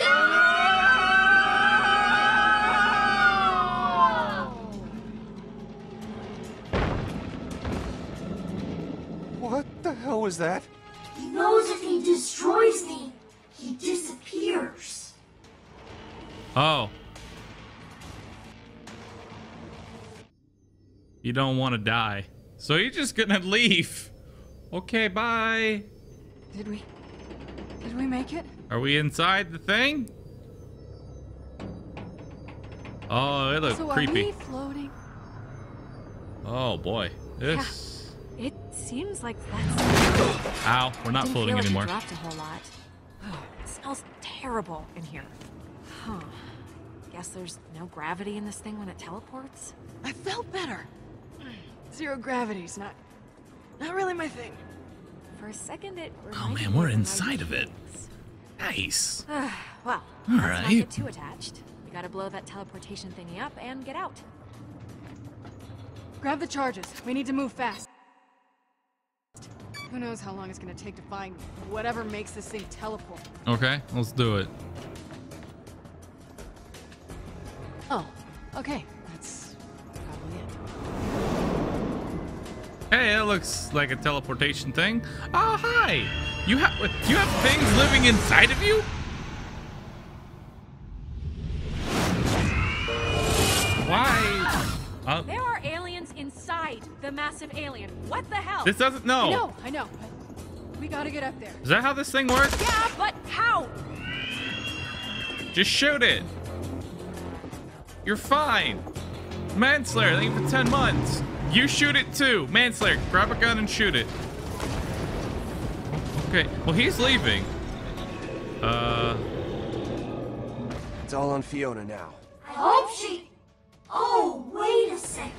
What the hell was that? He knows if he destroys me, he disappears. Oh. You don't want to die. So you're just gonna leave. Okay, bye. Did we make it? Are we inside the thing? Oh, it looks So creepy. are we floating? Oh boy. This. It seems like that's... Ow, we're not Didn't floating feel like anymore. It dropped a whole lot. It smells terrible in here. Huh. Guess there's no gravity in this thing when it teleports? I felt better. Zero gravity's not really my thing. For a second, it Oh reminded man, me we're of inside of it. Nice. well, All let's not right. get too attached. We gotta blow that teleportation thingy up and get out. Grab the charges. We need to move fast. Who knows how long it's gonna take to find whatever makes this thing teleport. Okay, let's do it. Oh, okay. That's probably it. Hey, it looks like a teleportation thing. Oh, hi. You have things living inside of you? Why? There are aliens inside the massive alien. What the hell? This doesn't. No. I know. We gotta get up there. Is that how this thing works? Yeah, but how? Just shoot it. You're fine. Manslayer, thank you for 10 months. You shoot it too. Manslayer, grab a gun and shoot it. Okay, well, he's leaving. It's all on Fiona now. I hope she... Oh, wait a second.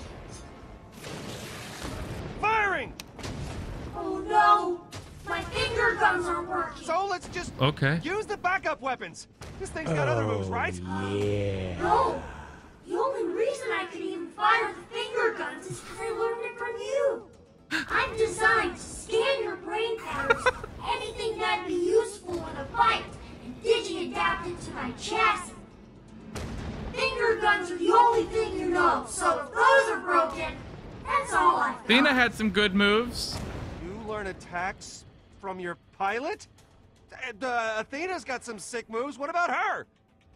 Firing! Oh no! My finger guns aren't working. So let's just Okay. use the backup weapons. This thing's got other moves, right? Yeah. No. The only reason I could even fire the finger guns is because I learned it from you. I'm designed to scan your brain patterns, anything that'd be useful in a fight, and digi-adapt it to my chassis. Finger guns are the only thing you know, so if those are broken, that's all I've got. Athena had some good moves. You learn attacks from your pilot? Athena's got some sick moves. What about her?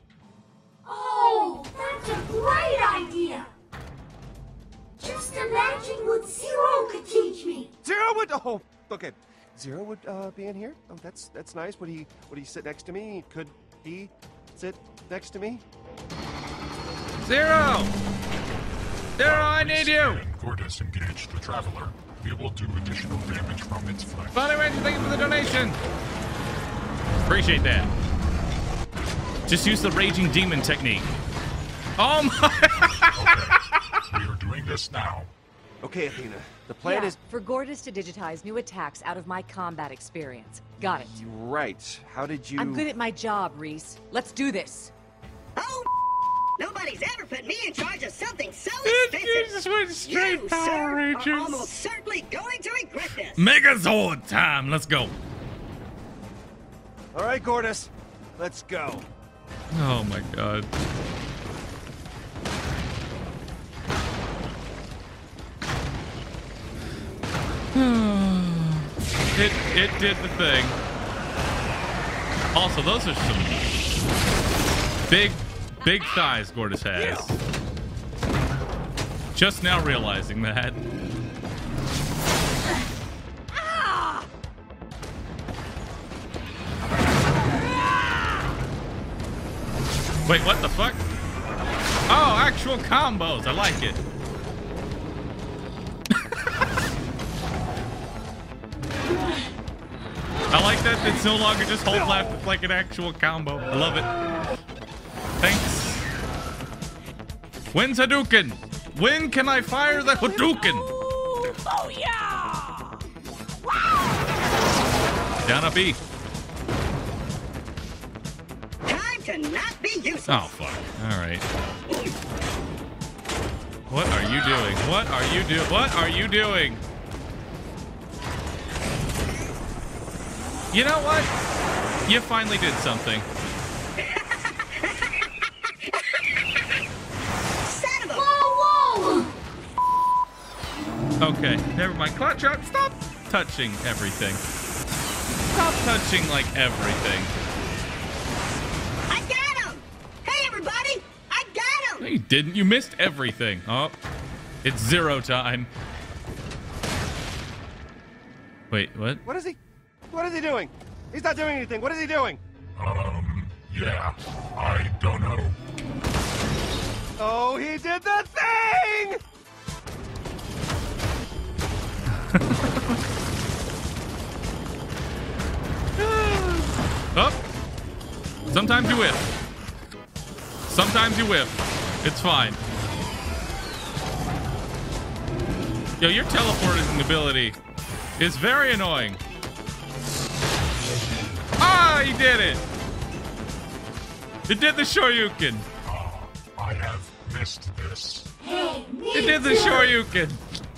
Oh, that's a great idea. Just imagine what Zero could teach me. Zero would. Oh, okay. Zero would be in here. Oh, that's nice. Would he sit next to me? Could he sit next to me? Zero, I need you. Gortys engaged the Traveler. We will do additional damage from its flesh. Bonnie Ranger, thank you for the donation. Appreciate that. Just use the Raging Demon technique. Oh my. We are doing this now. Okay, Athena. The plan Yeah, is... for Gortys to digitize new attacks out of my combat experience. Got it. Right. How did you... I'm good at my job, Reese. Let's do this. Oh, nobody's ever put me in charge of something so You expensive. just went straight You, Power sir, Rangers. are almost certainly going to regret this. Megazord time. Let's go. All right, Gortys. Let's go. Oh my god. It did the thing. Also, those are some big thighs Gortys has. Just now realizing that. Wait, what the fuck? Oh, actual combos. I like it. I like that it's no longer just hold left. It's like an actual combo. I love it. Thanks. When's Hadouken? When can I fire the Hadouken? Oh yeah! Down a B. Time to not be useless. Oh, fuck. All right. What are you doing? What are you doing? What are you doing? You know what? You finally did something. Whoa, whoa! Okay, never mind. Clutch up. Stop touching everything. Stop touching like everything. I got him! Hey, everybody! I got him! No, you didn't. You missed everything. Oh, it's zero time. Wait, what? What is he doing? He's not doing anything. What is he doing? Yeah, I don't know. Oh, he did the thing! Oh. Sometimes you whiff. Sometimes you whiff. It's fine. Yo, your teleporting ability is very annoying. Ah, he did it! It did the Shoryuken. I have missed this. Hey, me It did the too. Shoryuken.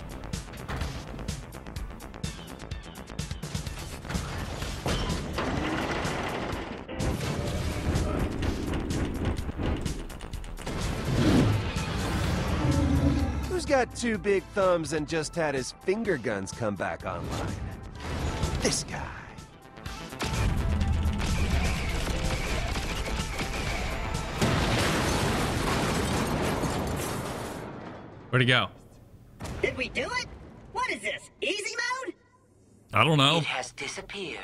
Who's got two big thumbs and just had his finger guns come back online? This guy. Where'd he go? Did we do it? What is this? Easy mode? I don't know. It has disappeared.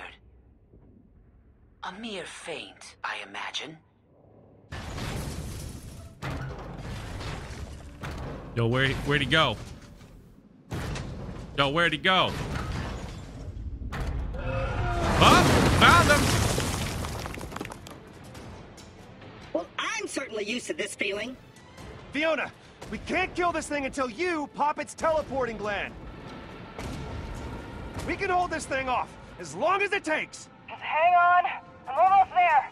A mere feint, I imagine. Yo, where'd he go? Yo, where'd he go? Oh, found him! Well, I'm certainly used to this feeling. Fiona, we can't kill this thing until you pop its teleporting gland. We can hold this thing off as long as it takes. Just hang on. I'm almost there.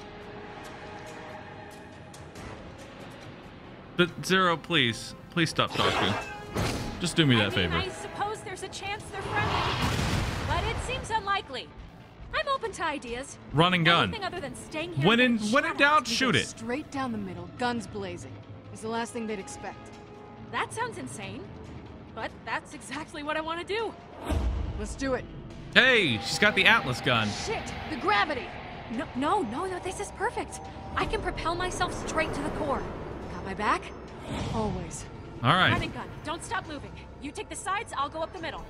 But Zero, please. Please stop talking. Just do me that favor. I suppose there's a chance they're friendly, but it seems unlikely. I'm open to ideas. Run and gun. Anything other than staying here. When in and doubt, We shoot go it. Straight down the middle, guns blazing. It's the last thing they'd expect. That sounds insane, but that's exactly what I want to do. Let's do it. Hey, she's got the Atlas gun. Shit, the gravity. No, this is perfect. I can propel myself straight to the core. Got my back? Always. All right. Run and gun. Don't stop moving. You take the sides, I'll go up the middle.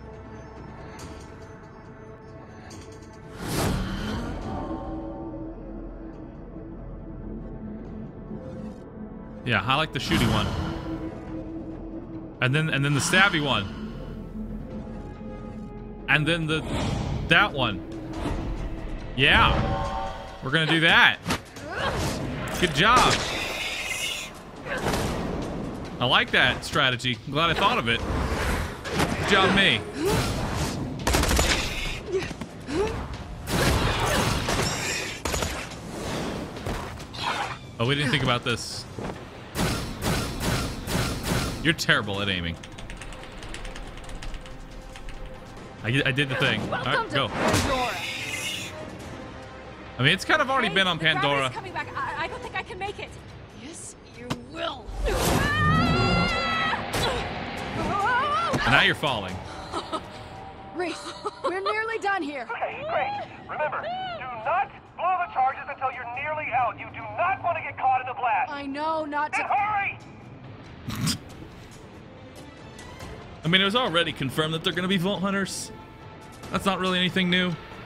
Yeah, I like the shooty one. And then the stabby one. And then that one. Yeah. We're gonna do that. Good job. I like that strategy. I'm glad I thought of it. Good job, me. Oh, we didn't think about this. You're terrible at aiming. I did the thing. All right, go. I mean, it's kind of already been on Pandora. Coming back. I don't think I can make it. Yes, you will. And now you're falling. Reese, we're nearly done here. Okay, great. Remember, do not blow the charges until you're nearly out. You do not want to get caught in the blast. I know not to. Then hurry! I mean, it was already confirmed that they're going to be Vault Hunters. That's not really anything new.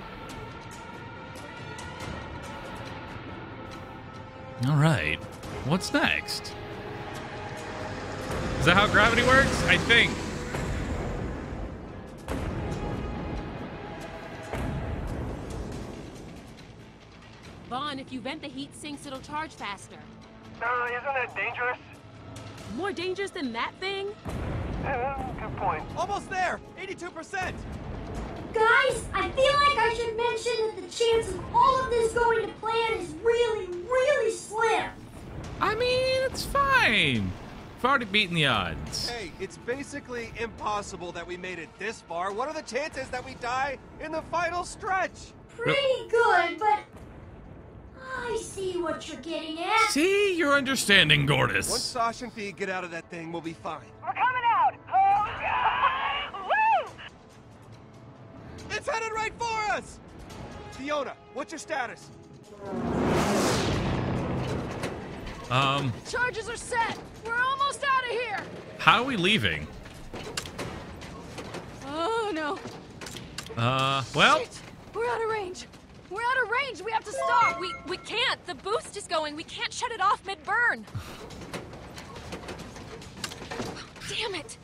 All right. What's next? Is that how gravity works? I think. Vaughn, if you vent the heat sinks, it'll charge faster. Isn't that dangerous? More dangerous than that thing? Good point. Almost there! 82%! Guys, I feel like I should mention that the chance of all of this going to plan is really, really slim. I mean, it's fine. We've already beaten the odds. Hey, it's basically impossible that we made it this far. What are the chances that we die in the final stretch? Pretty good, but I see what you're getting at. See, you're understanding, Gortys. Once Sasha and Fee get out of that thing, we'll be fine. We're coming out! Oh, God! Woo! It's headed right for us! Fiona, what's your status? Charges are set. We're almost out of here. How are we leaving? Oh no. Well. Shit. We're out of range. We're out of range. We have to stop. We can't. The boost is going. We can't shut it off mid-burn. Damn it.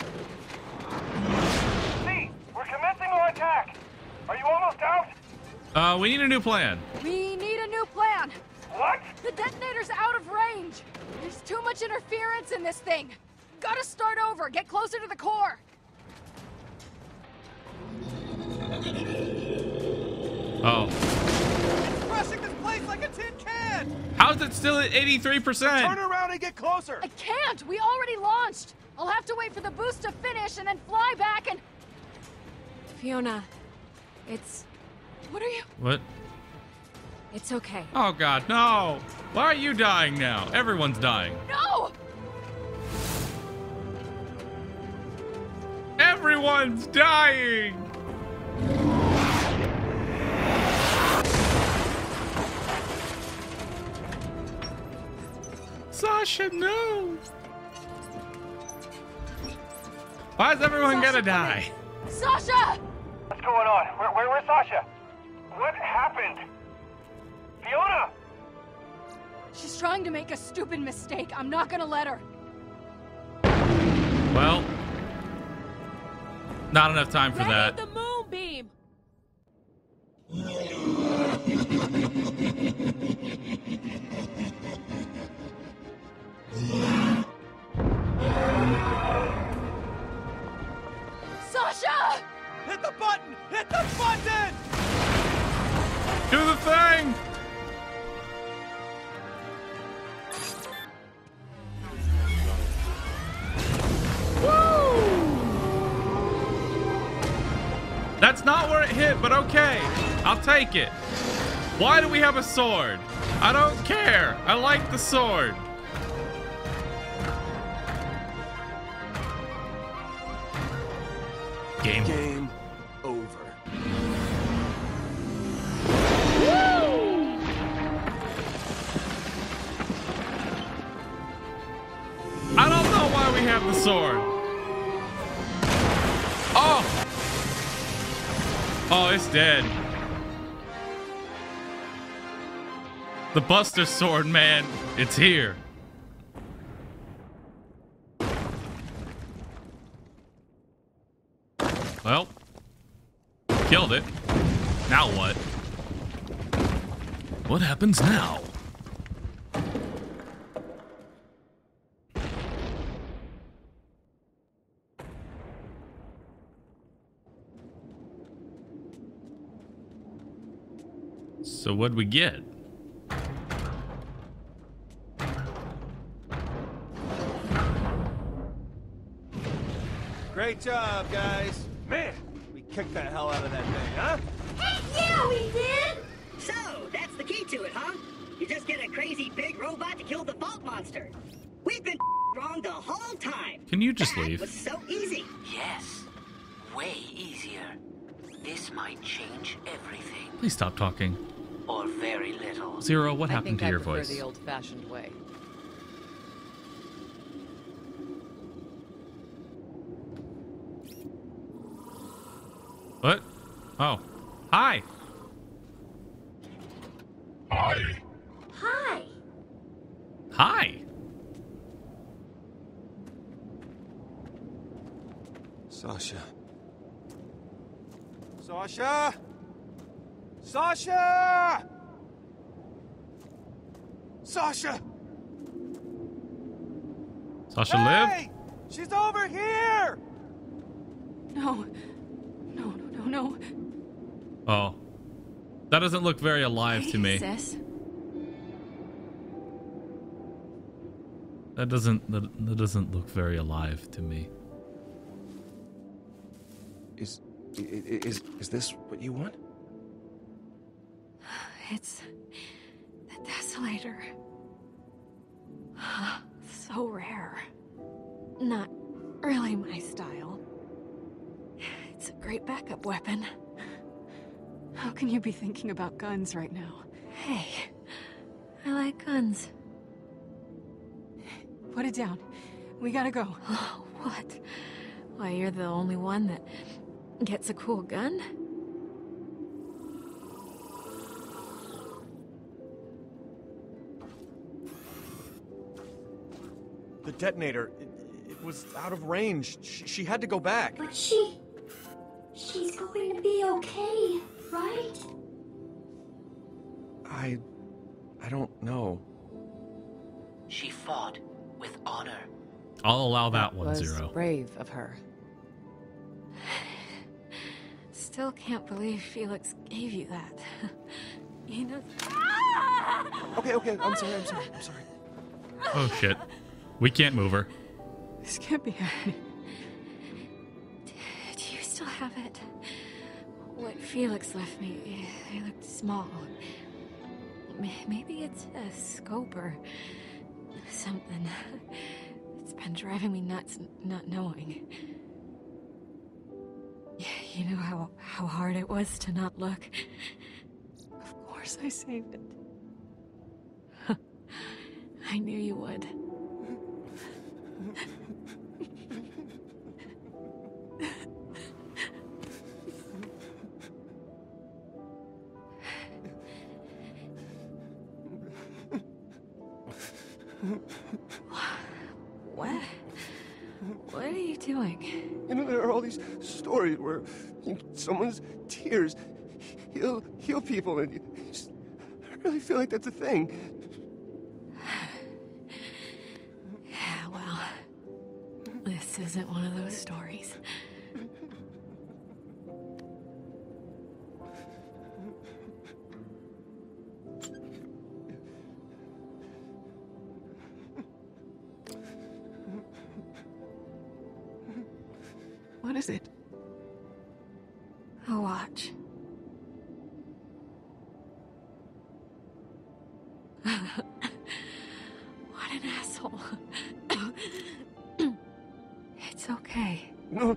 See, we're commencing our attack. Are you almost out? We need a new plan. We need a new plan. What? The detonator's out of range. There's too much interference in this thing. Gotta start over. Get closer to the core. Oh. It's crushing this place like a tin can! How's it still at 83%? Turn around and get closer! I can't. We already launched. I'll have to wait for the boost to finish and then fly back and... Fiona, it's... What are you... What? It's okay. Oh, God, no. Why are you dying now? Everyone's dying. No! Everyone's dying! Sasha, no! Why is everyone gonna die? Sasha! What's going on? Where's Sasha? What happened? Fiona! She's trying to make a stupid mistake. I'm not gonna let her. Well, not enough time for that. The moonbeam! Sasha! Hit the button! Hit the button! Do the thing! That's not where it hit, but okay. I'll take it. Why do we have a sword? I don't care. I like the sword. Game over. I don't know why we have the sword. Oh! Oh, it's dead. The Buster Sword, man. It's here. Well, killed it. Now what? What happens now? So what'd we get? Great job, guys. Man, we kicked the hell out of that thing, huh? Hey, yeah, we did! So, that's the key to it, huh? You just get a crazy big robot to kill the Vault Monster. We've been wrong the whole time. Can you just that leave? was so easy. Yes, way easier. This might change everything. Please stop talking. Or very little. Zero, what I happened think to I your prefer voice? the old-fashioned way. What? Oh. Hi. Hi. Hi. Hi. Sasha. Sasha! Sasha! Sasha! Sasha Hey! She's over here! No. No, no, no, no. live? Oh. That doesn't look very alive to me. Sis? That doesn't look very alive to me. Is this what you want? It's the Desolator. So rare. Not really my style. It's a great backup weapon. How can you be thinking about guns right now? Hey, I like guns. Put it down. We gotta go. Oh, what? Why, you're the only one that gets a cool gun? The detonator, it was out of range. She had to go back. But she's going to be okay, right? I don't know. She fought with honor. I'll allow that one, was Zero. brave of her. Still can't believe Felix gave you that. You know... Okay, I'm sorry. Oh shit. We can't move her. This can't be happening. Do you still have it? What Felix left me, it looked small. Maybe it's a scope or something. It's been driving me nuts not knowing. You know how hard it was to not look? Of course I saved it. I knew you would. What are you doing? You know, there are all these stories where someone's tears heal people, and I really feel like that's a thing. Yeah, well, this isn't one of those stories. What is it? A watch. What an asshole. It's okay. No.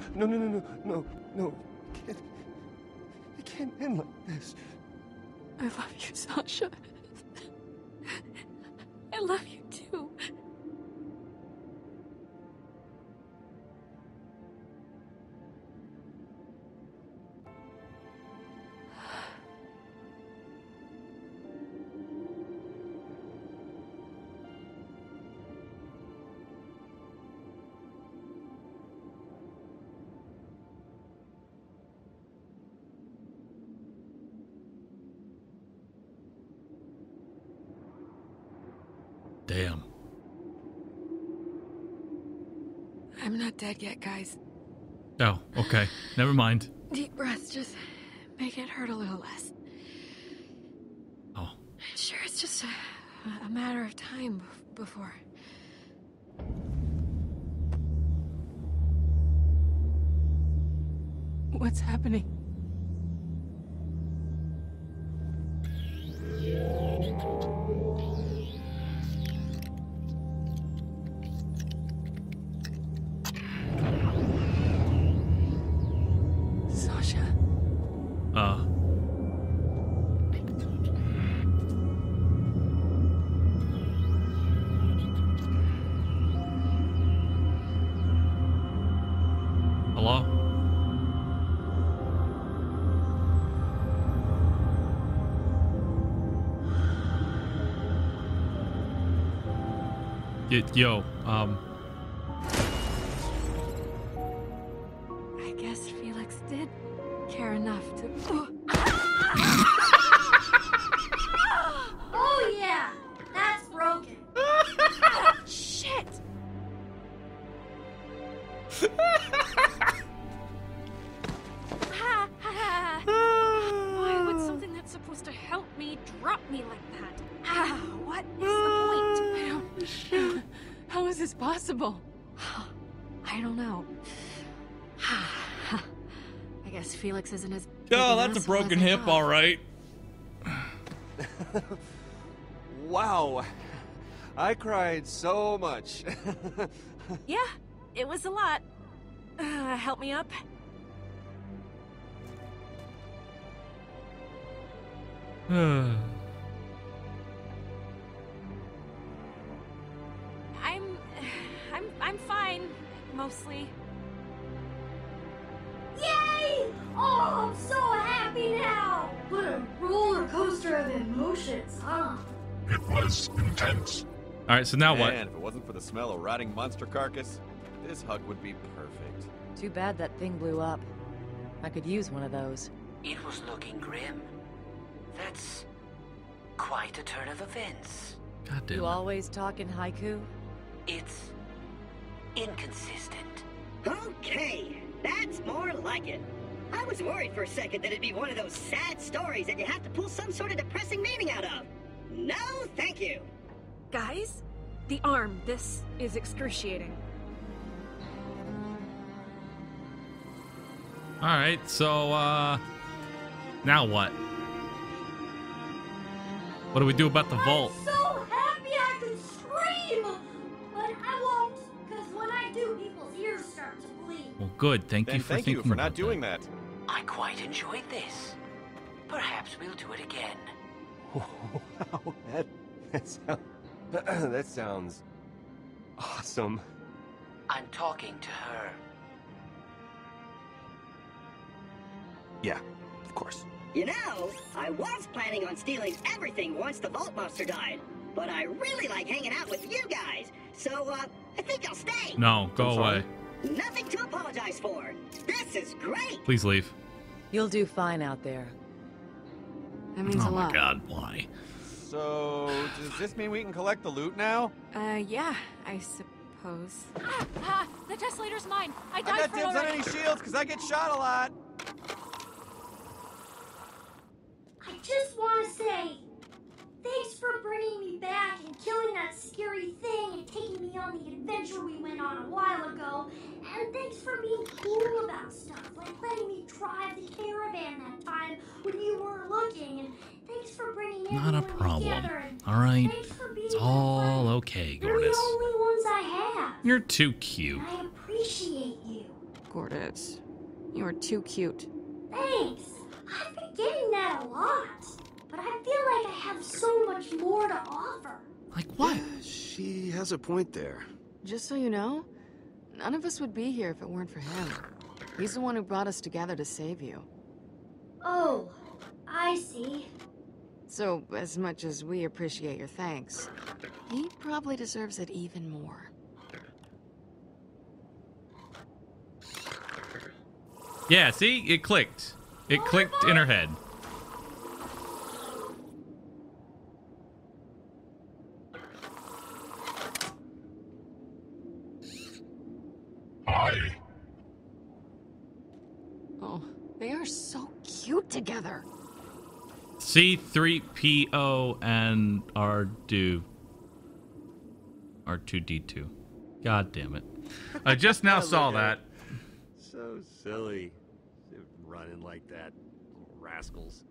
It can't end like this. I love you, Sasha. I love you too. Damn. I'm not dead yet, guys. Oh, okay. Never mind. Deep breaths just make it hurt a little less. It's just a matter of time before... What's happening? Sasha. Hello? Yo, I guess Felix did care enough to... Oh yeah, that's broken. Shit! Why would something that's supposed to help me drop me like that? What is the point? I don't... How is this possible? I don't know. I guess Felix isn't as... Oh, that's a broken hip, all right. Wow. I cried so much. Yeah, it was a lot. Help me up. I'm fine, mostly. Yay! Oh, I'm so happy now. What a roller coaster of emotions, huh? It was intense. All right, so now what? Man, if it wasn't for the smell of rotting monster carcass, this hug would be perfect. Too bad that thing blew up. I could use one of those. It was looking grim. That's quite a turn of events. God damn You it. always talk in haiku? It's inconsistent. Okay, that's more like it. I was worried for a second that it'd be one of those sad stories that you have to pull some sort of depressing meaning out of. No, thank you. Guys, the arm. This is excruciating. All right, so now what? What do we do about the vault? I'm so happy I could scream, but I won't, because when I do, people's ears start to bleed. Well, good. Thank you Then for thank thinking you for about not doing that. I quite enjoyed this. Perhaps we'll do it again. Wow, that sounds awesome. I'm talking to her. Yeah, of course. You know, I was planning on stealing everything once the Vault Monster died, but I really like hanging out with you guys, so I think I'll stay. No, go away. Nothing to apologize for. This is great. Please leave. You'll do fine out there. That means Oh a my lot. God, why? So, does this mean we can collect the loot now? Yeah, I suppose. The Tesslator's mine. I I died got for dibs on already. any shields because I get shot a lot. I just want to say, thanks for bringing me back and killing that scary thing and taking me on the adventure we went on a while ago. And thanks for being cool about stuff, like letting me drive the caravan that time when you weren't looking. And thanks for bringing Not a everyone problem. together. And All right. thanks for being It's all okay, You're the Gortys. only ones I have. You're too cute. And I appreciate you. Gortys, you are too cute. Thanks. I've been getting that a lot. But I feel like I have so much more to offer. Like what? She has a point there. Just so you know, none of us would be here if it weren't for him. He's the one who brought us together to save you. Oh, I see. So, as much as we appreciate your thanks, he probably deserves it even more. Yeah, see? It clicked. It clicked in her head. Hi. Oh, they are so cute together. C-3PO and R2-D2. God damn it. I just now saw that. So silly. Running like that. Little rascals.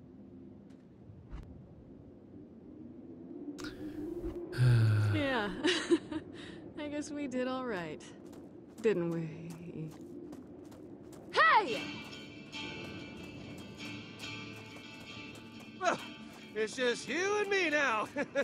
Yeah. I guess we did all right. Didn't we? Hey! Well, it's just you and me now.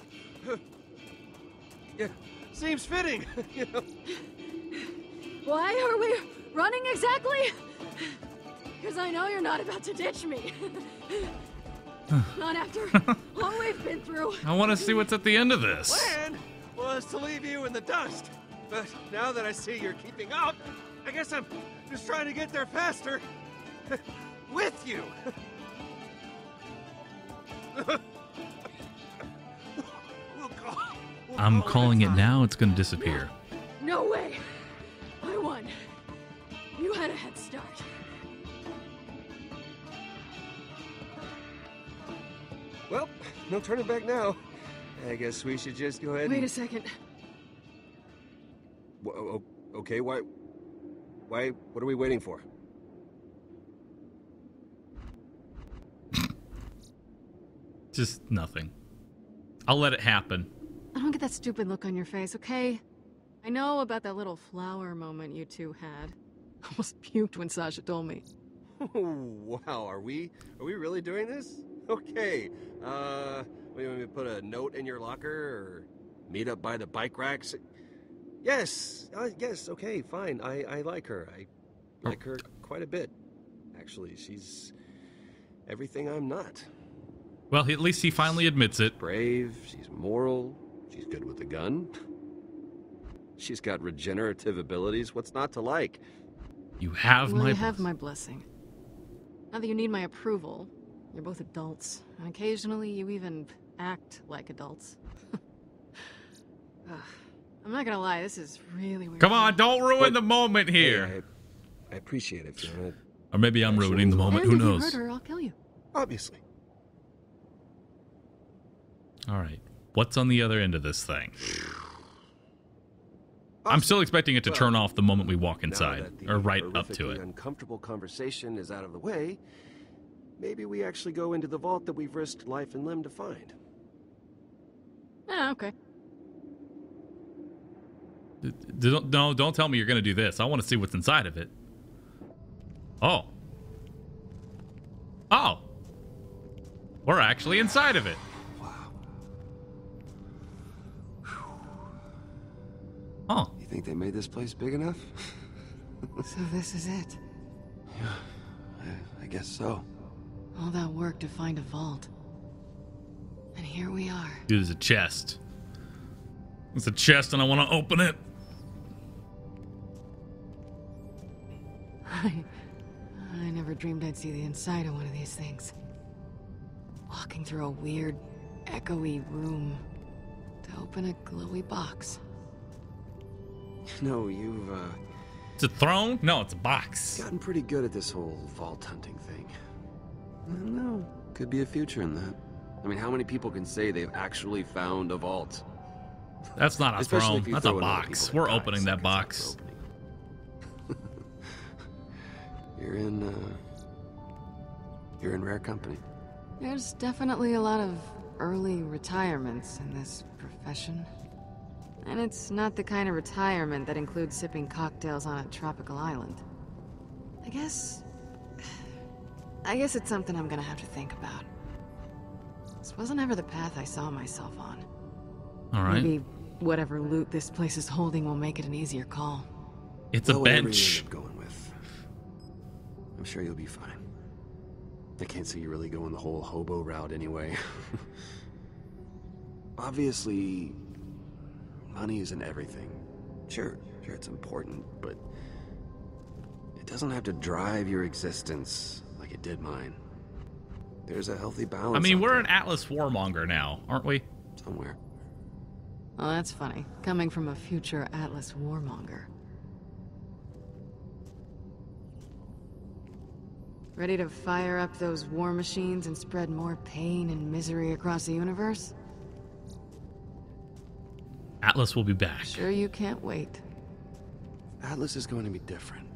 Yeah, seems fitting, you know. Why are we running exactly? Because I know you're not about to ditch me. Not after all we've been through. I want to see what's at the end of this. Plan was to leave you in the dust. But now that I see you're keeping up, I guess I'm just trying to get there faster. With you. I'm calling it now. It's going to disappear. No way. I won. You had a head start. Well, no turning back now. I guess we should just go ahead Wait a second. Okay, why, what are we waiting for? Just nothing. I'll let it happen. I don't get that stupid look on your face, okay? I know about that little flower moment you two had. Almost puked when Sasha told me. Wow, are we really doing this? Okay, we want me to put a note in your locker or meet up by the bike racks? Yes, yes, okay, fine. I like her. I like her quite a bit. Actually, she's everything I'm not. Well, at least he finally admits it. Brave, she's moral, she's good with a gun. She's got regenerative abilities. What's not to like? You have you have my blessing. Not that you need my approval. You're both adults, and occasionally you even act like adults. I'm not gonna lie, this is really weird. Come on, don't ruin the moment here. Hey, I appreciate it, Fiona. Or maybe I'm ruining the moment. And Who if knows? you hurt her, I'll kill you. Obviously. All right. What's on the other end of this thing? I'm still expecting it to turn off the moment we walk inside, or right up to it. Uncomfortable conversation is out of the way. Maybe we actually go into the vault that we've risked life and limb to find. Ah, okay. Don't tell me you're going to do this. I want to see what's inside of it. Oh. Oh. We're actually inside of it. Oh. You think they made this place big enough? So this is it. Yeah, I guess so. All that work to find a vault. And here we are. Dude, there's a chest. It's a chest and I want to open it. I never dreamed I'd see the inside of one of these things. Walking through a weird, echoey room to open a glowy box. No, you've, It's a throne? No, it's a box. gotten pretty good at this whole vault hunting thing. I don't know. Could be a future in that. I mean, how many people can say they've actually found a vault? That's not a Especially throne. if you That's a throw in other box. people We're that die opening that seconds box. You're in rare company. There's definitely a lot of early retirements in this profession. And it's not the kind of retirement that includes sipping cocktails on a tropical island. I guess it's something I'm gonna have to think about. This wasn't ever the path I saw myself on. All right. Maybe whatever loot this place is holding will make it an easier call. It's a whatever bench. you end up going with, I'm sure you'll be fine. I can't see you really going the whole hobo route anyway. Obviously, money isn't everything. Sure, it's important, but it doesn't have to drive your existence like it did mine. There's a healthy balance. I mean, out we're there an Atlas warmonger now, aren't we? somewhere. Oh, that's funny. Coming from a future Atlas warmonger. Ready to fire up those war machines and spread more pain and misery across the universe? Atlas will be back. Sure you can't wait. Atlas is going to be different.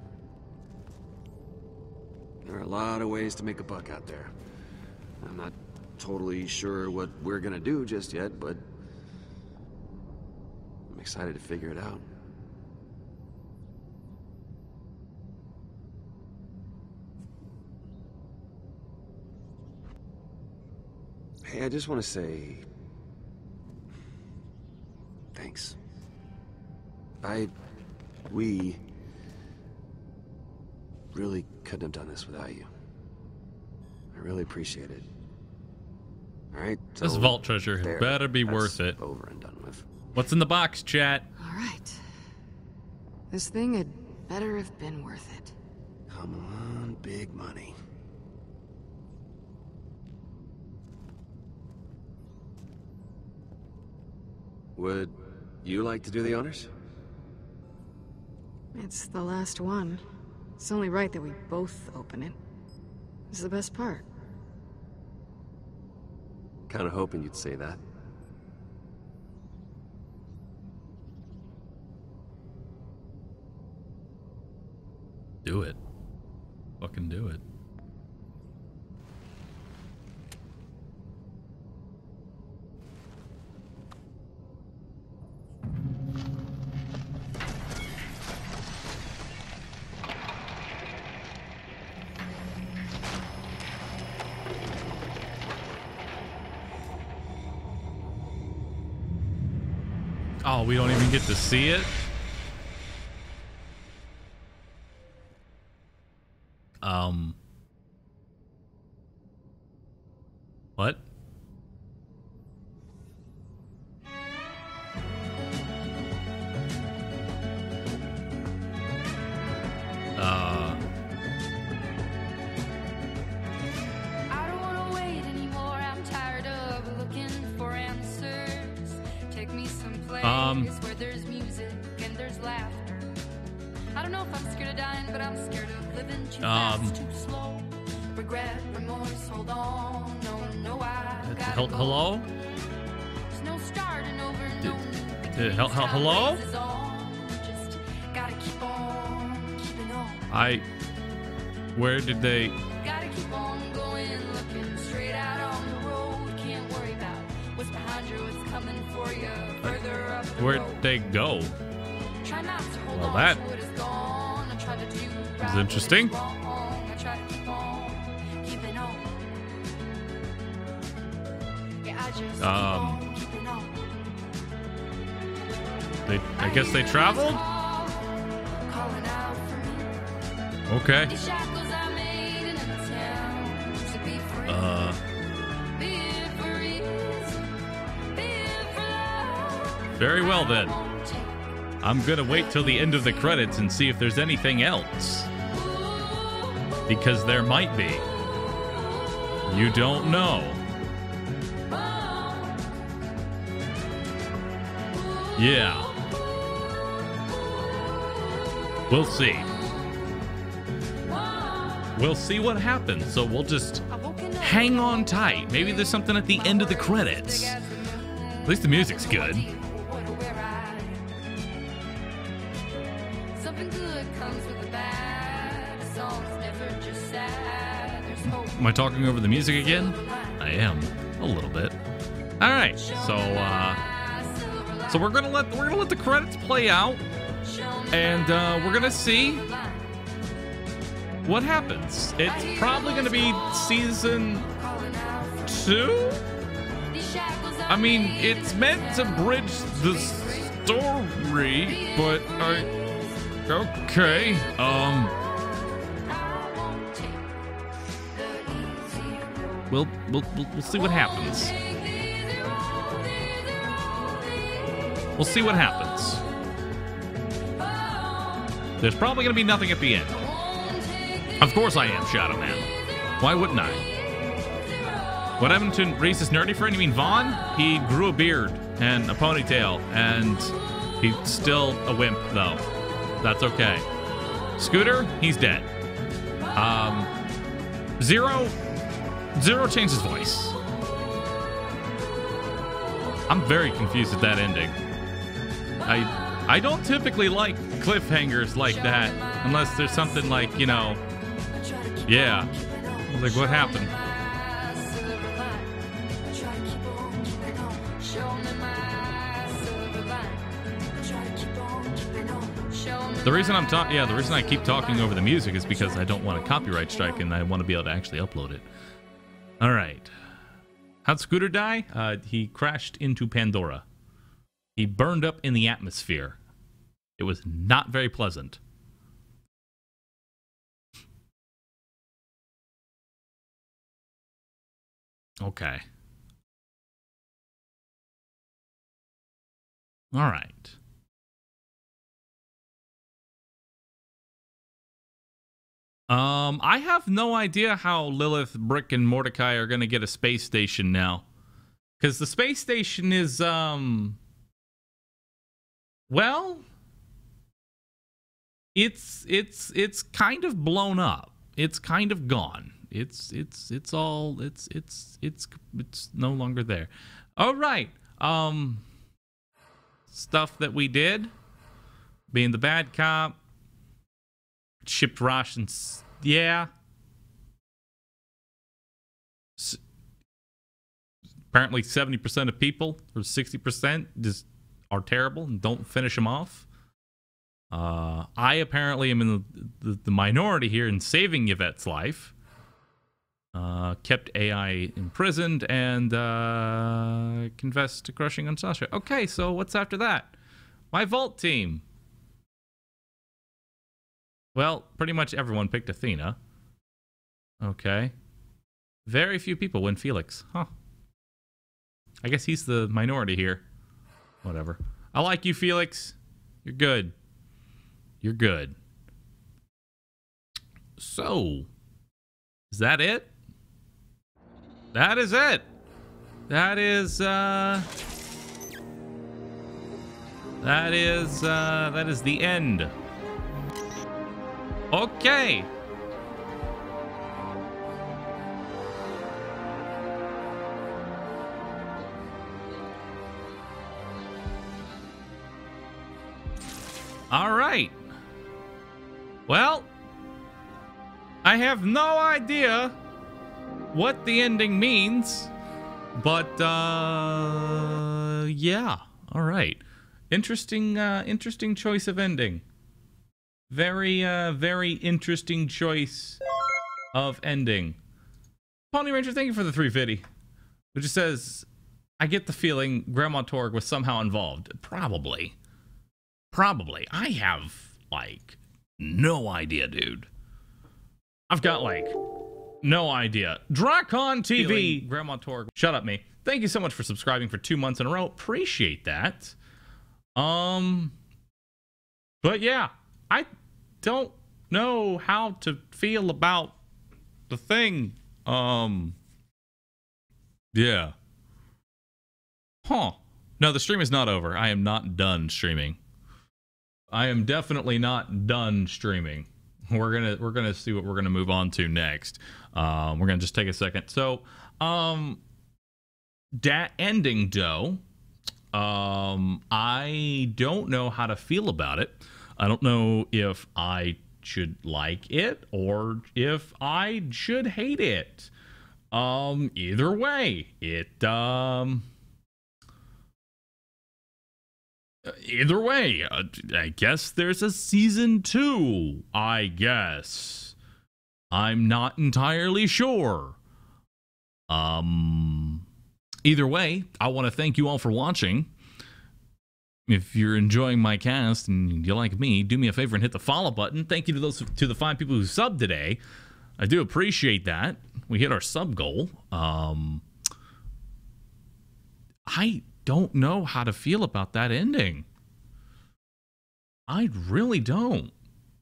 There are a lot of ways to make a buck out there. I'm not totally sure what we're gonna do just yet, but I'm excited to figure it out. Hey, I just want to say thanks. We really couldn't have done this without you. I really appreciate it. All right. This vault treasure better be worth it. Over and done with. What's in the box, chat? All right. This thing had better have been worth it. Come on, big money. Would you like to do the honors? It's the last one. It's only right that we both open it. This is the best part. Kind of hoping you'd say that. Do it. Fucking do it. Oh, we don't even get to see it? What? I don't want to wait anymore. I'm tired of looking for answers. Take me someplace where there's music and there's laughter. I don't know if I'm scared of dying, but I'm scared of living too fast, too slow. Regret, remorse, hold on. No, I gotta go. Hello? There's no starting over, Hello? Just gotta keep on keeping on. Where did they? Gotta keep on going, looking straight out on the road. Can't worry about what's behind you, what's coming for you. Further up the Where'd road. they go? Try not to hold Well, on that to what is gone. I try to do is right interesting. what's wrong. I try to keep on keeping on. Yeah, I just keep on keeping on. I guess they traveled? Calling out for me. Okay. These shackles I made in a town to be free. Be it for ease, be it for love. Very well then. I'm gonna wait till the end of the credits and see if there's anything else. Because there might be. You don't know. Yeah. We'll see. We'll see what happens, so we'll just hang on tight. Maybe there's something at the end of the credits. At least the music's good. Something good comes with the bad. A song's never just sad. There's hope. Am I talking over the music again? I am. A little bit. Alright, so we're gonna let the credits play out. And we're gonna see what happens. It's probably gonna be season 2? I mean, it's meant to bridge the story, but okay. We'll see what happens. We'll see what happens. There's probably going to be nothing at the end. Of course I am, Shadow Man. Why wouldn't I? What happened to Reese's nerdy friend? You mean Vaughn? He grew a beard and a ponytail, and he's still a wimp, though. That's okay. Scooter, he's dead. Zero changed his voice. I'm very confused at that ending. I don't typically like cliffhangers like that unless there's something like, you know, yeah. Like, what happened? The reason the reason I keep talking over the music is because I don't want a copyright strike and I want to be able to actually upload it. All right. How'd Scooter die? He crashed into Pandora. He burned up in the atmosphere. It was not very pleasant. Okay. All right. I have no idea how Lilith, Brick, and Mordecai are going to get a space station now. Because the space station is, well, it's kind of blown up. It's kind of gone. It's no longer there. All right. Stuff that we did, being the bad cop, shipped rations. Yeah. Apparently 70% of people, or 60%, just are terrible and don't finish them off. I apparently am in the minority here in saving Yvette's life. Kept AI imprisoned and confessed to crushing on Sasha. Okay, so what's after that? My Vault team. Well, pretty much everyone picked Athena. Okay. Very few people win Felix. Huh. I guess he's the minority here. Whatever. I like you, Felix. You're good. You're good. So, is that it? That is it. That is the end. Okay. All right. Well, I have no idea what the ending means, but yeah. All right. Interesting choice of ending. Very interesting choice of ending. Pony Ranger, thank you for the 350. Which just says, I get the feeling Grandma Torg was somehow involved. Probably. I have, like, no idea, dude. I've got, like, no idea. Drakon TV. Grandma Torg. Shut up, me. Thank you so much for subscribing for 2 months in a row. Appreciate that. But yeah, I don't know how to feel about the thing. Yeah. Huh. No, the stream is not over. I am not done streaming. I am definitely not done streaming. We're gonna see what we're gonna move on to next. We're gonna just take a second. So, that ending, Doe. I don't know how to feel about it. I don't know if I should like it or if I should hate it. Either way, either way, I guess there's a season 2, I guess. I'm not entirely sure. Either way, I want to thank you all for watching. If you're enjoying my cast and you like me, do me a favor and hit the follow button. Thank you to the 5 people who subbed today. I do appreciate that. We hit our sub goal. I don't know how to feel about that ending. I really don't.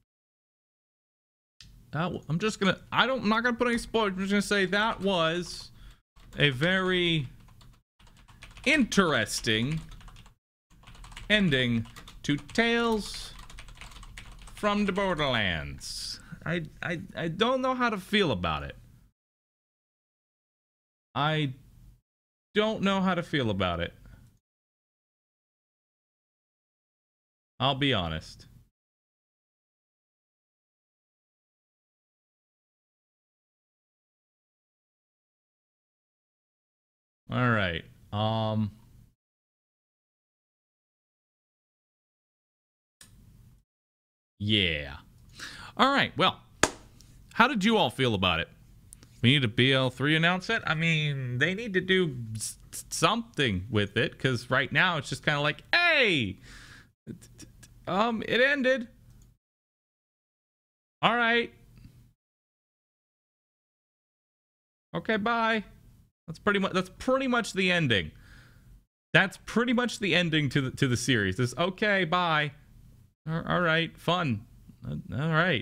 I'm not gonna put any spoilers. I'm just gonna say that was a very interesting ending to Tales from the Borderlands. I don't know how to feel about it. I don't know how to feel about it. I'll be honest. All right. Yeah. All right. Well, how did you all feel about it? We need a BL3 announce it? I mean, they need to do something with it, because right now it's just kind of like, hey, it ended. All right. Okay, bye. That's pretty much the ending. That's pretty much the ending to the series. This okay, bye. All right, fun. All right.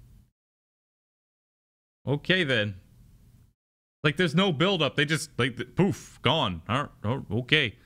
Okay then. Like, there's no build up. They just like poof, gone. All right, okay.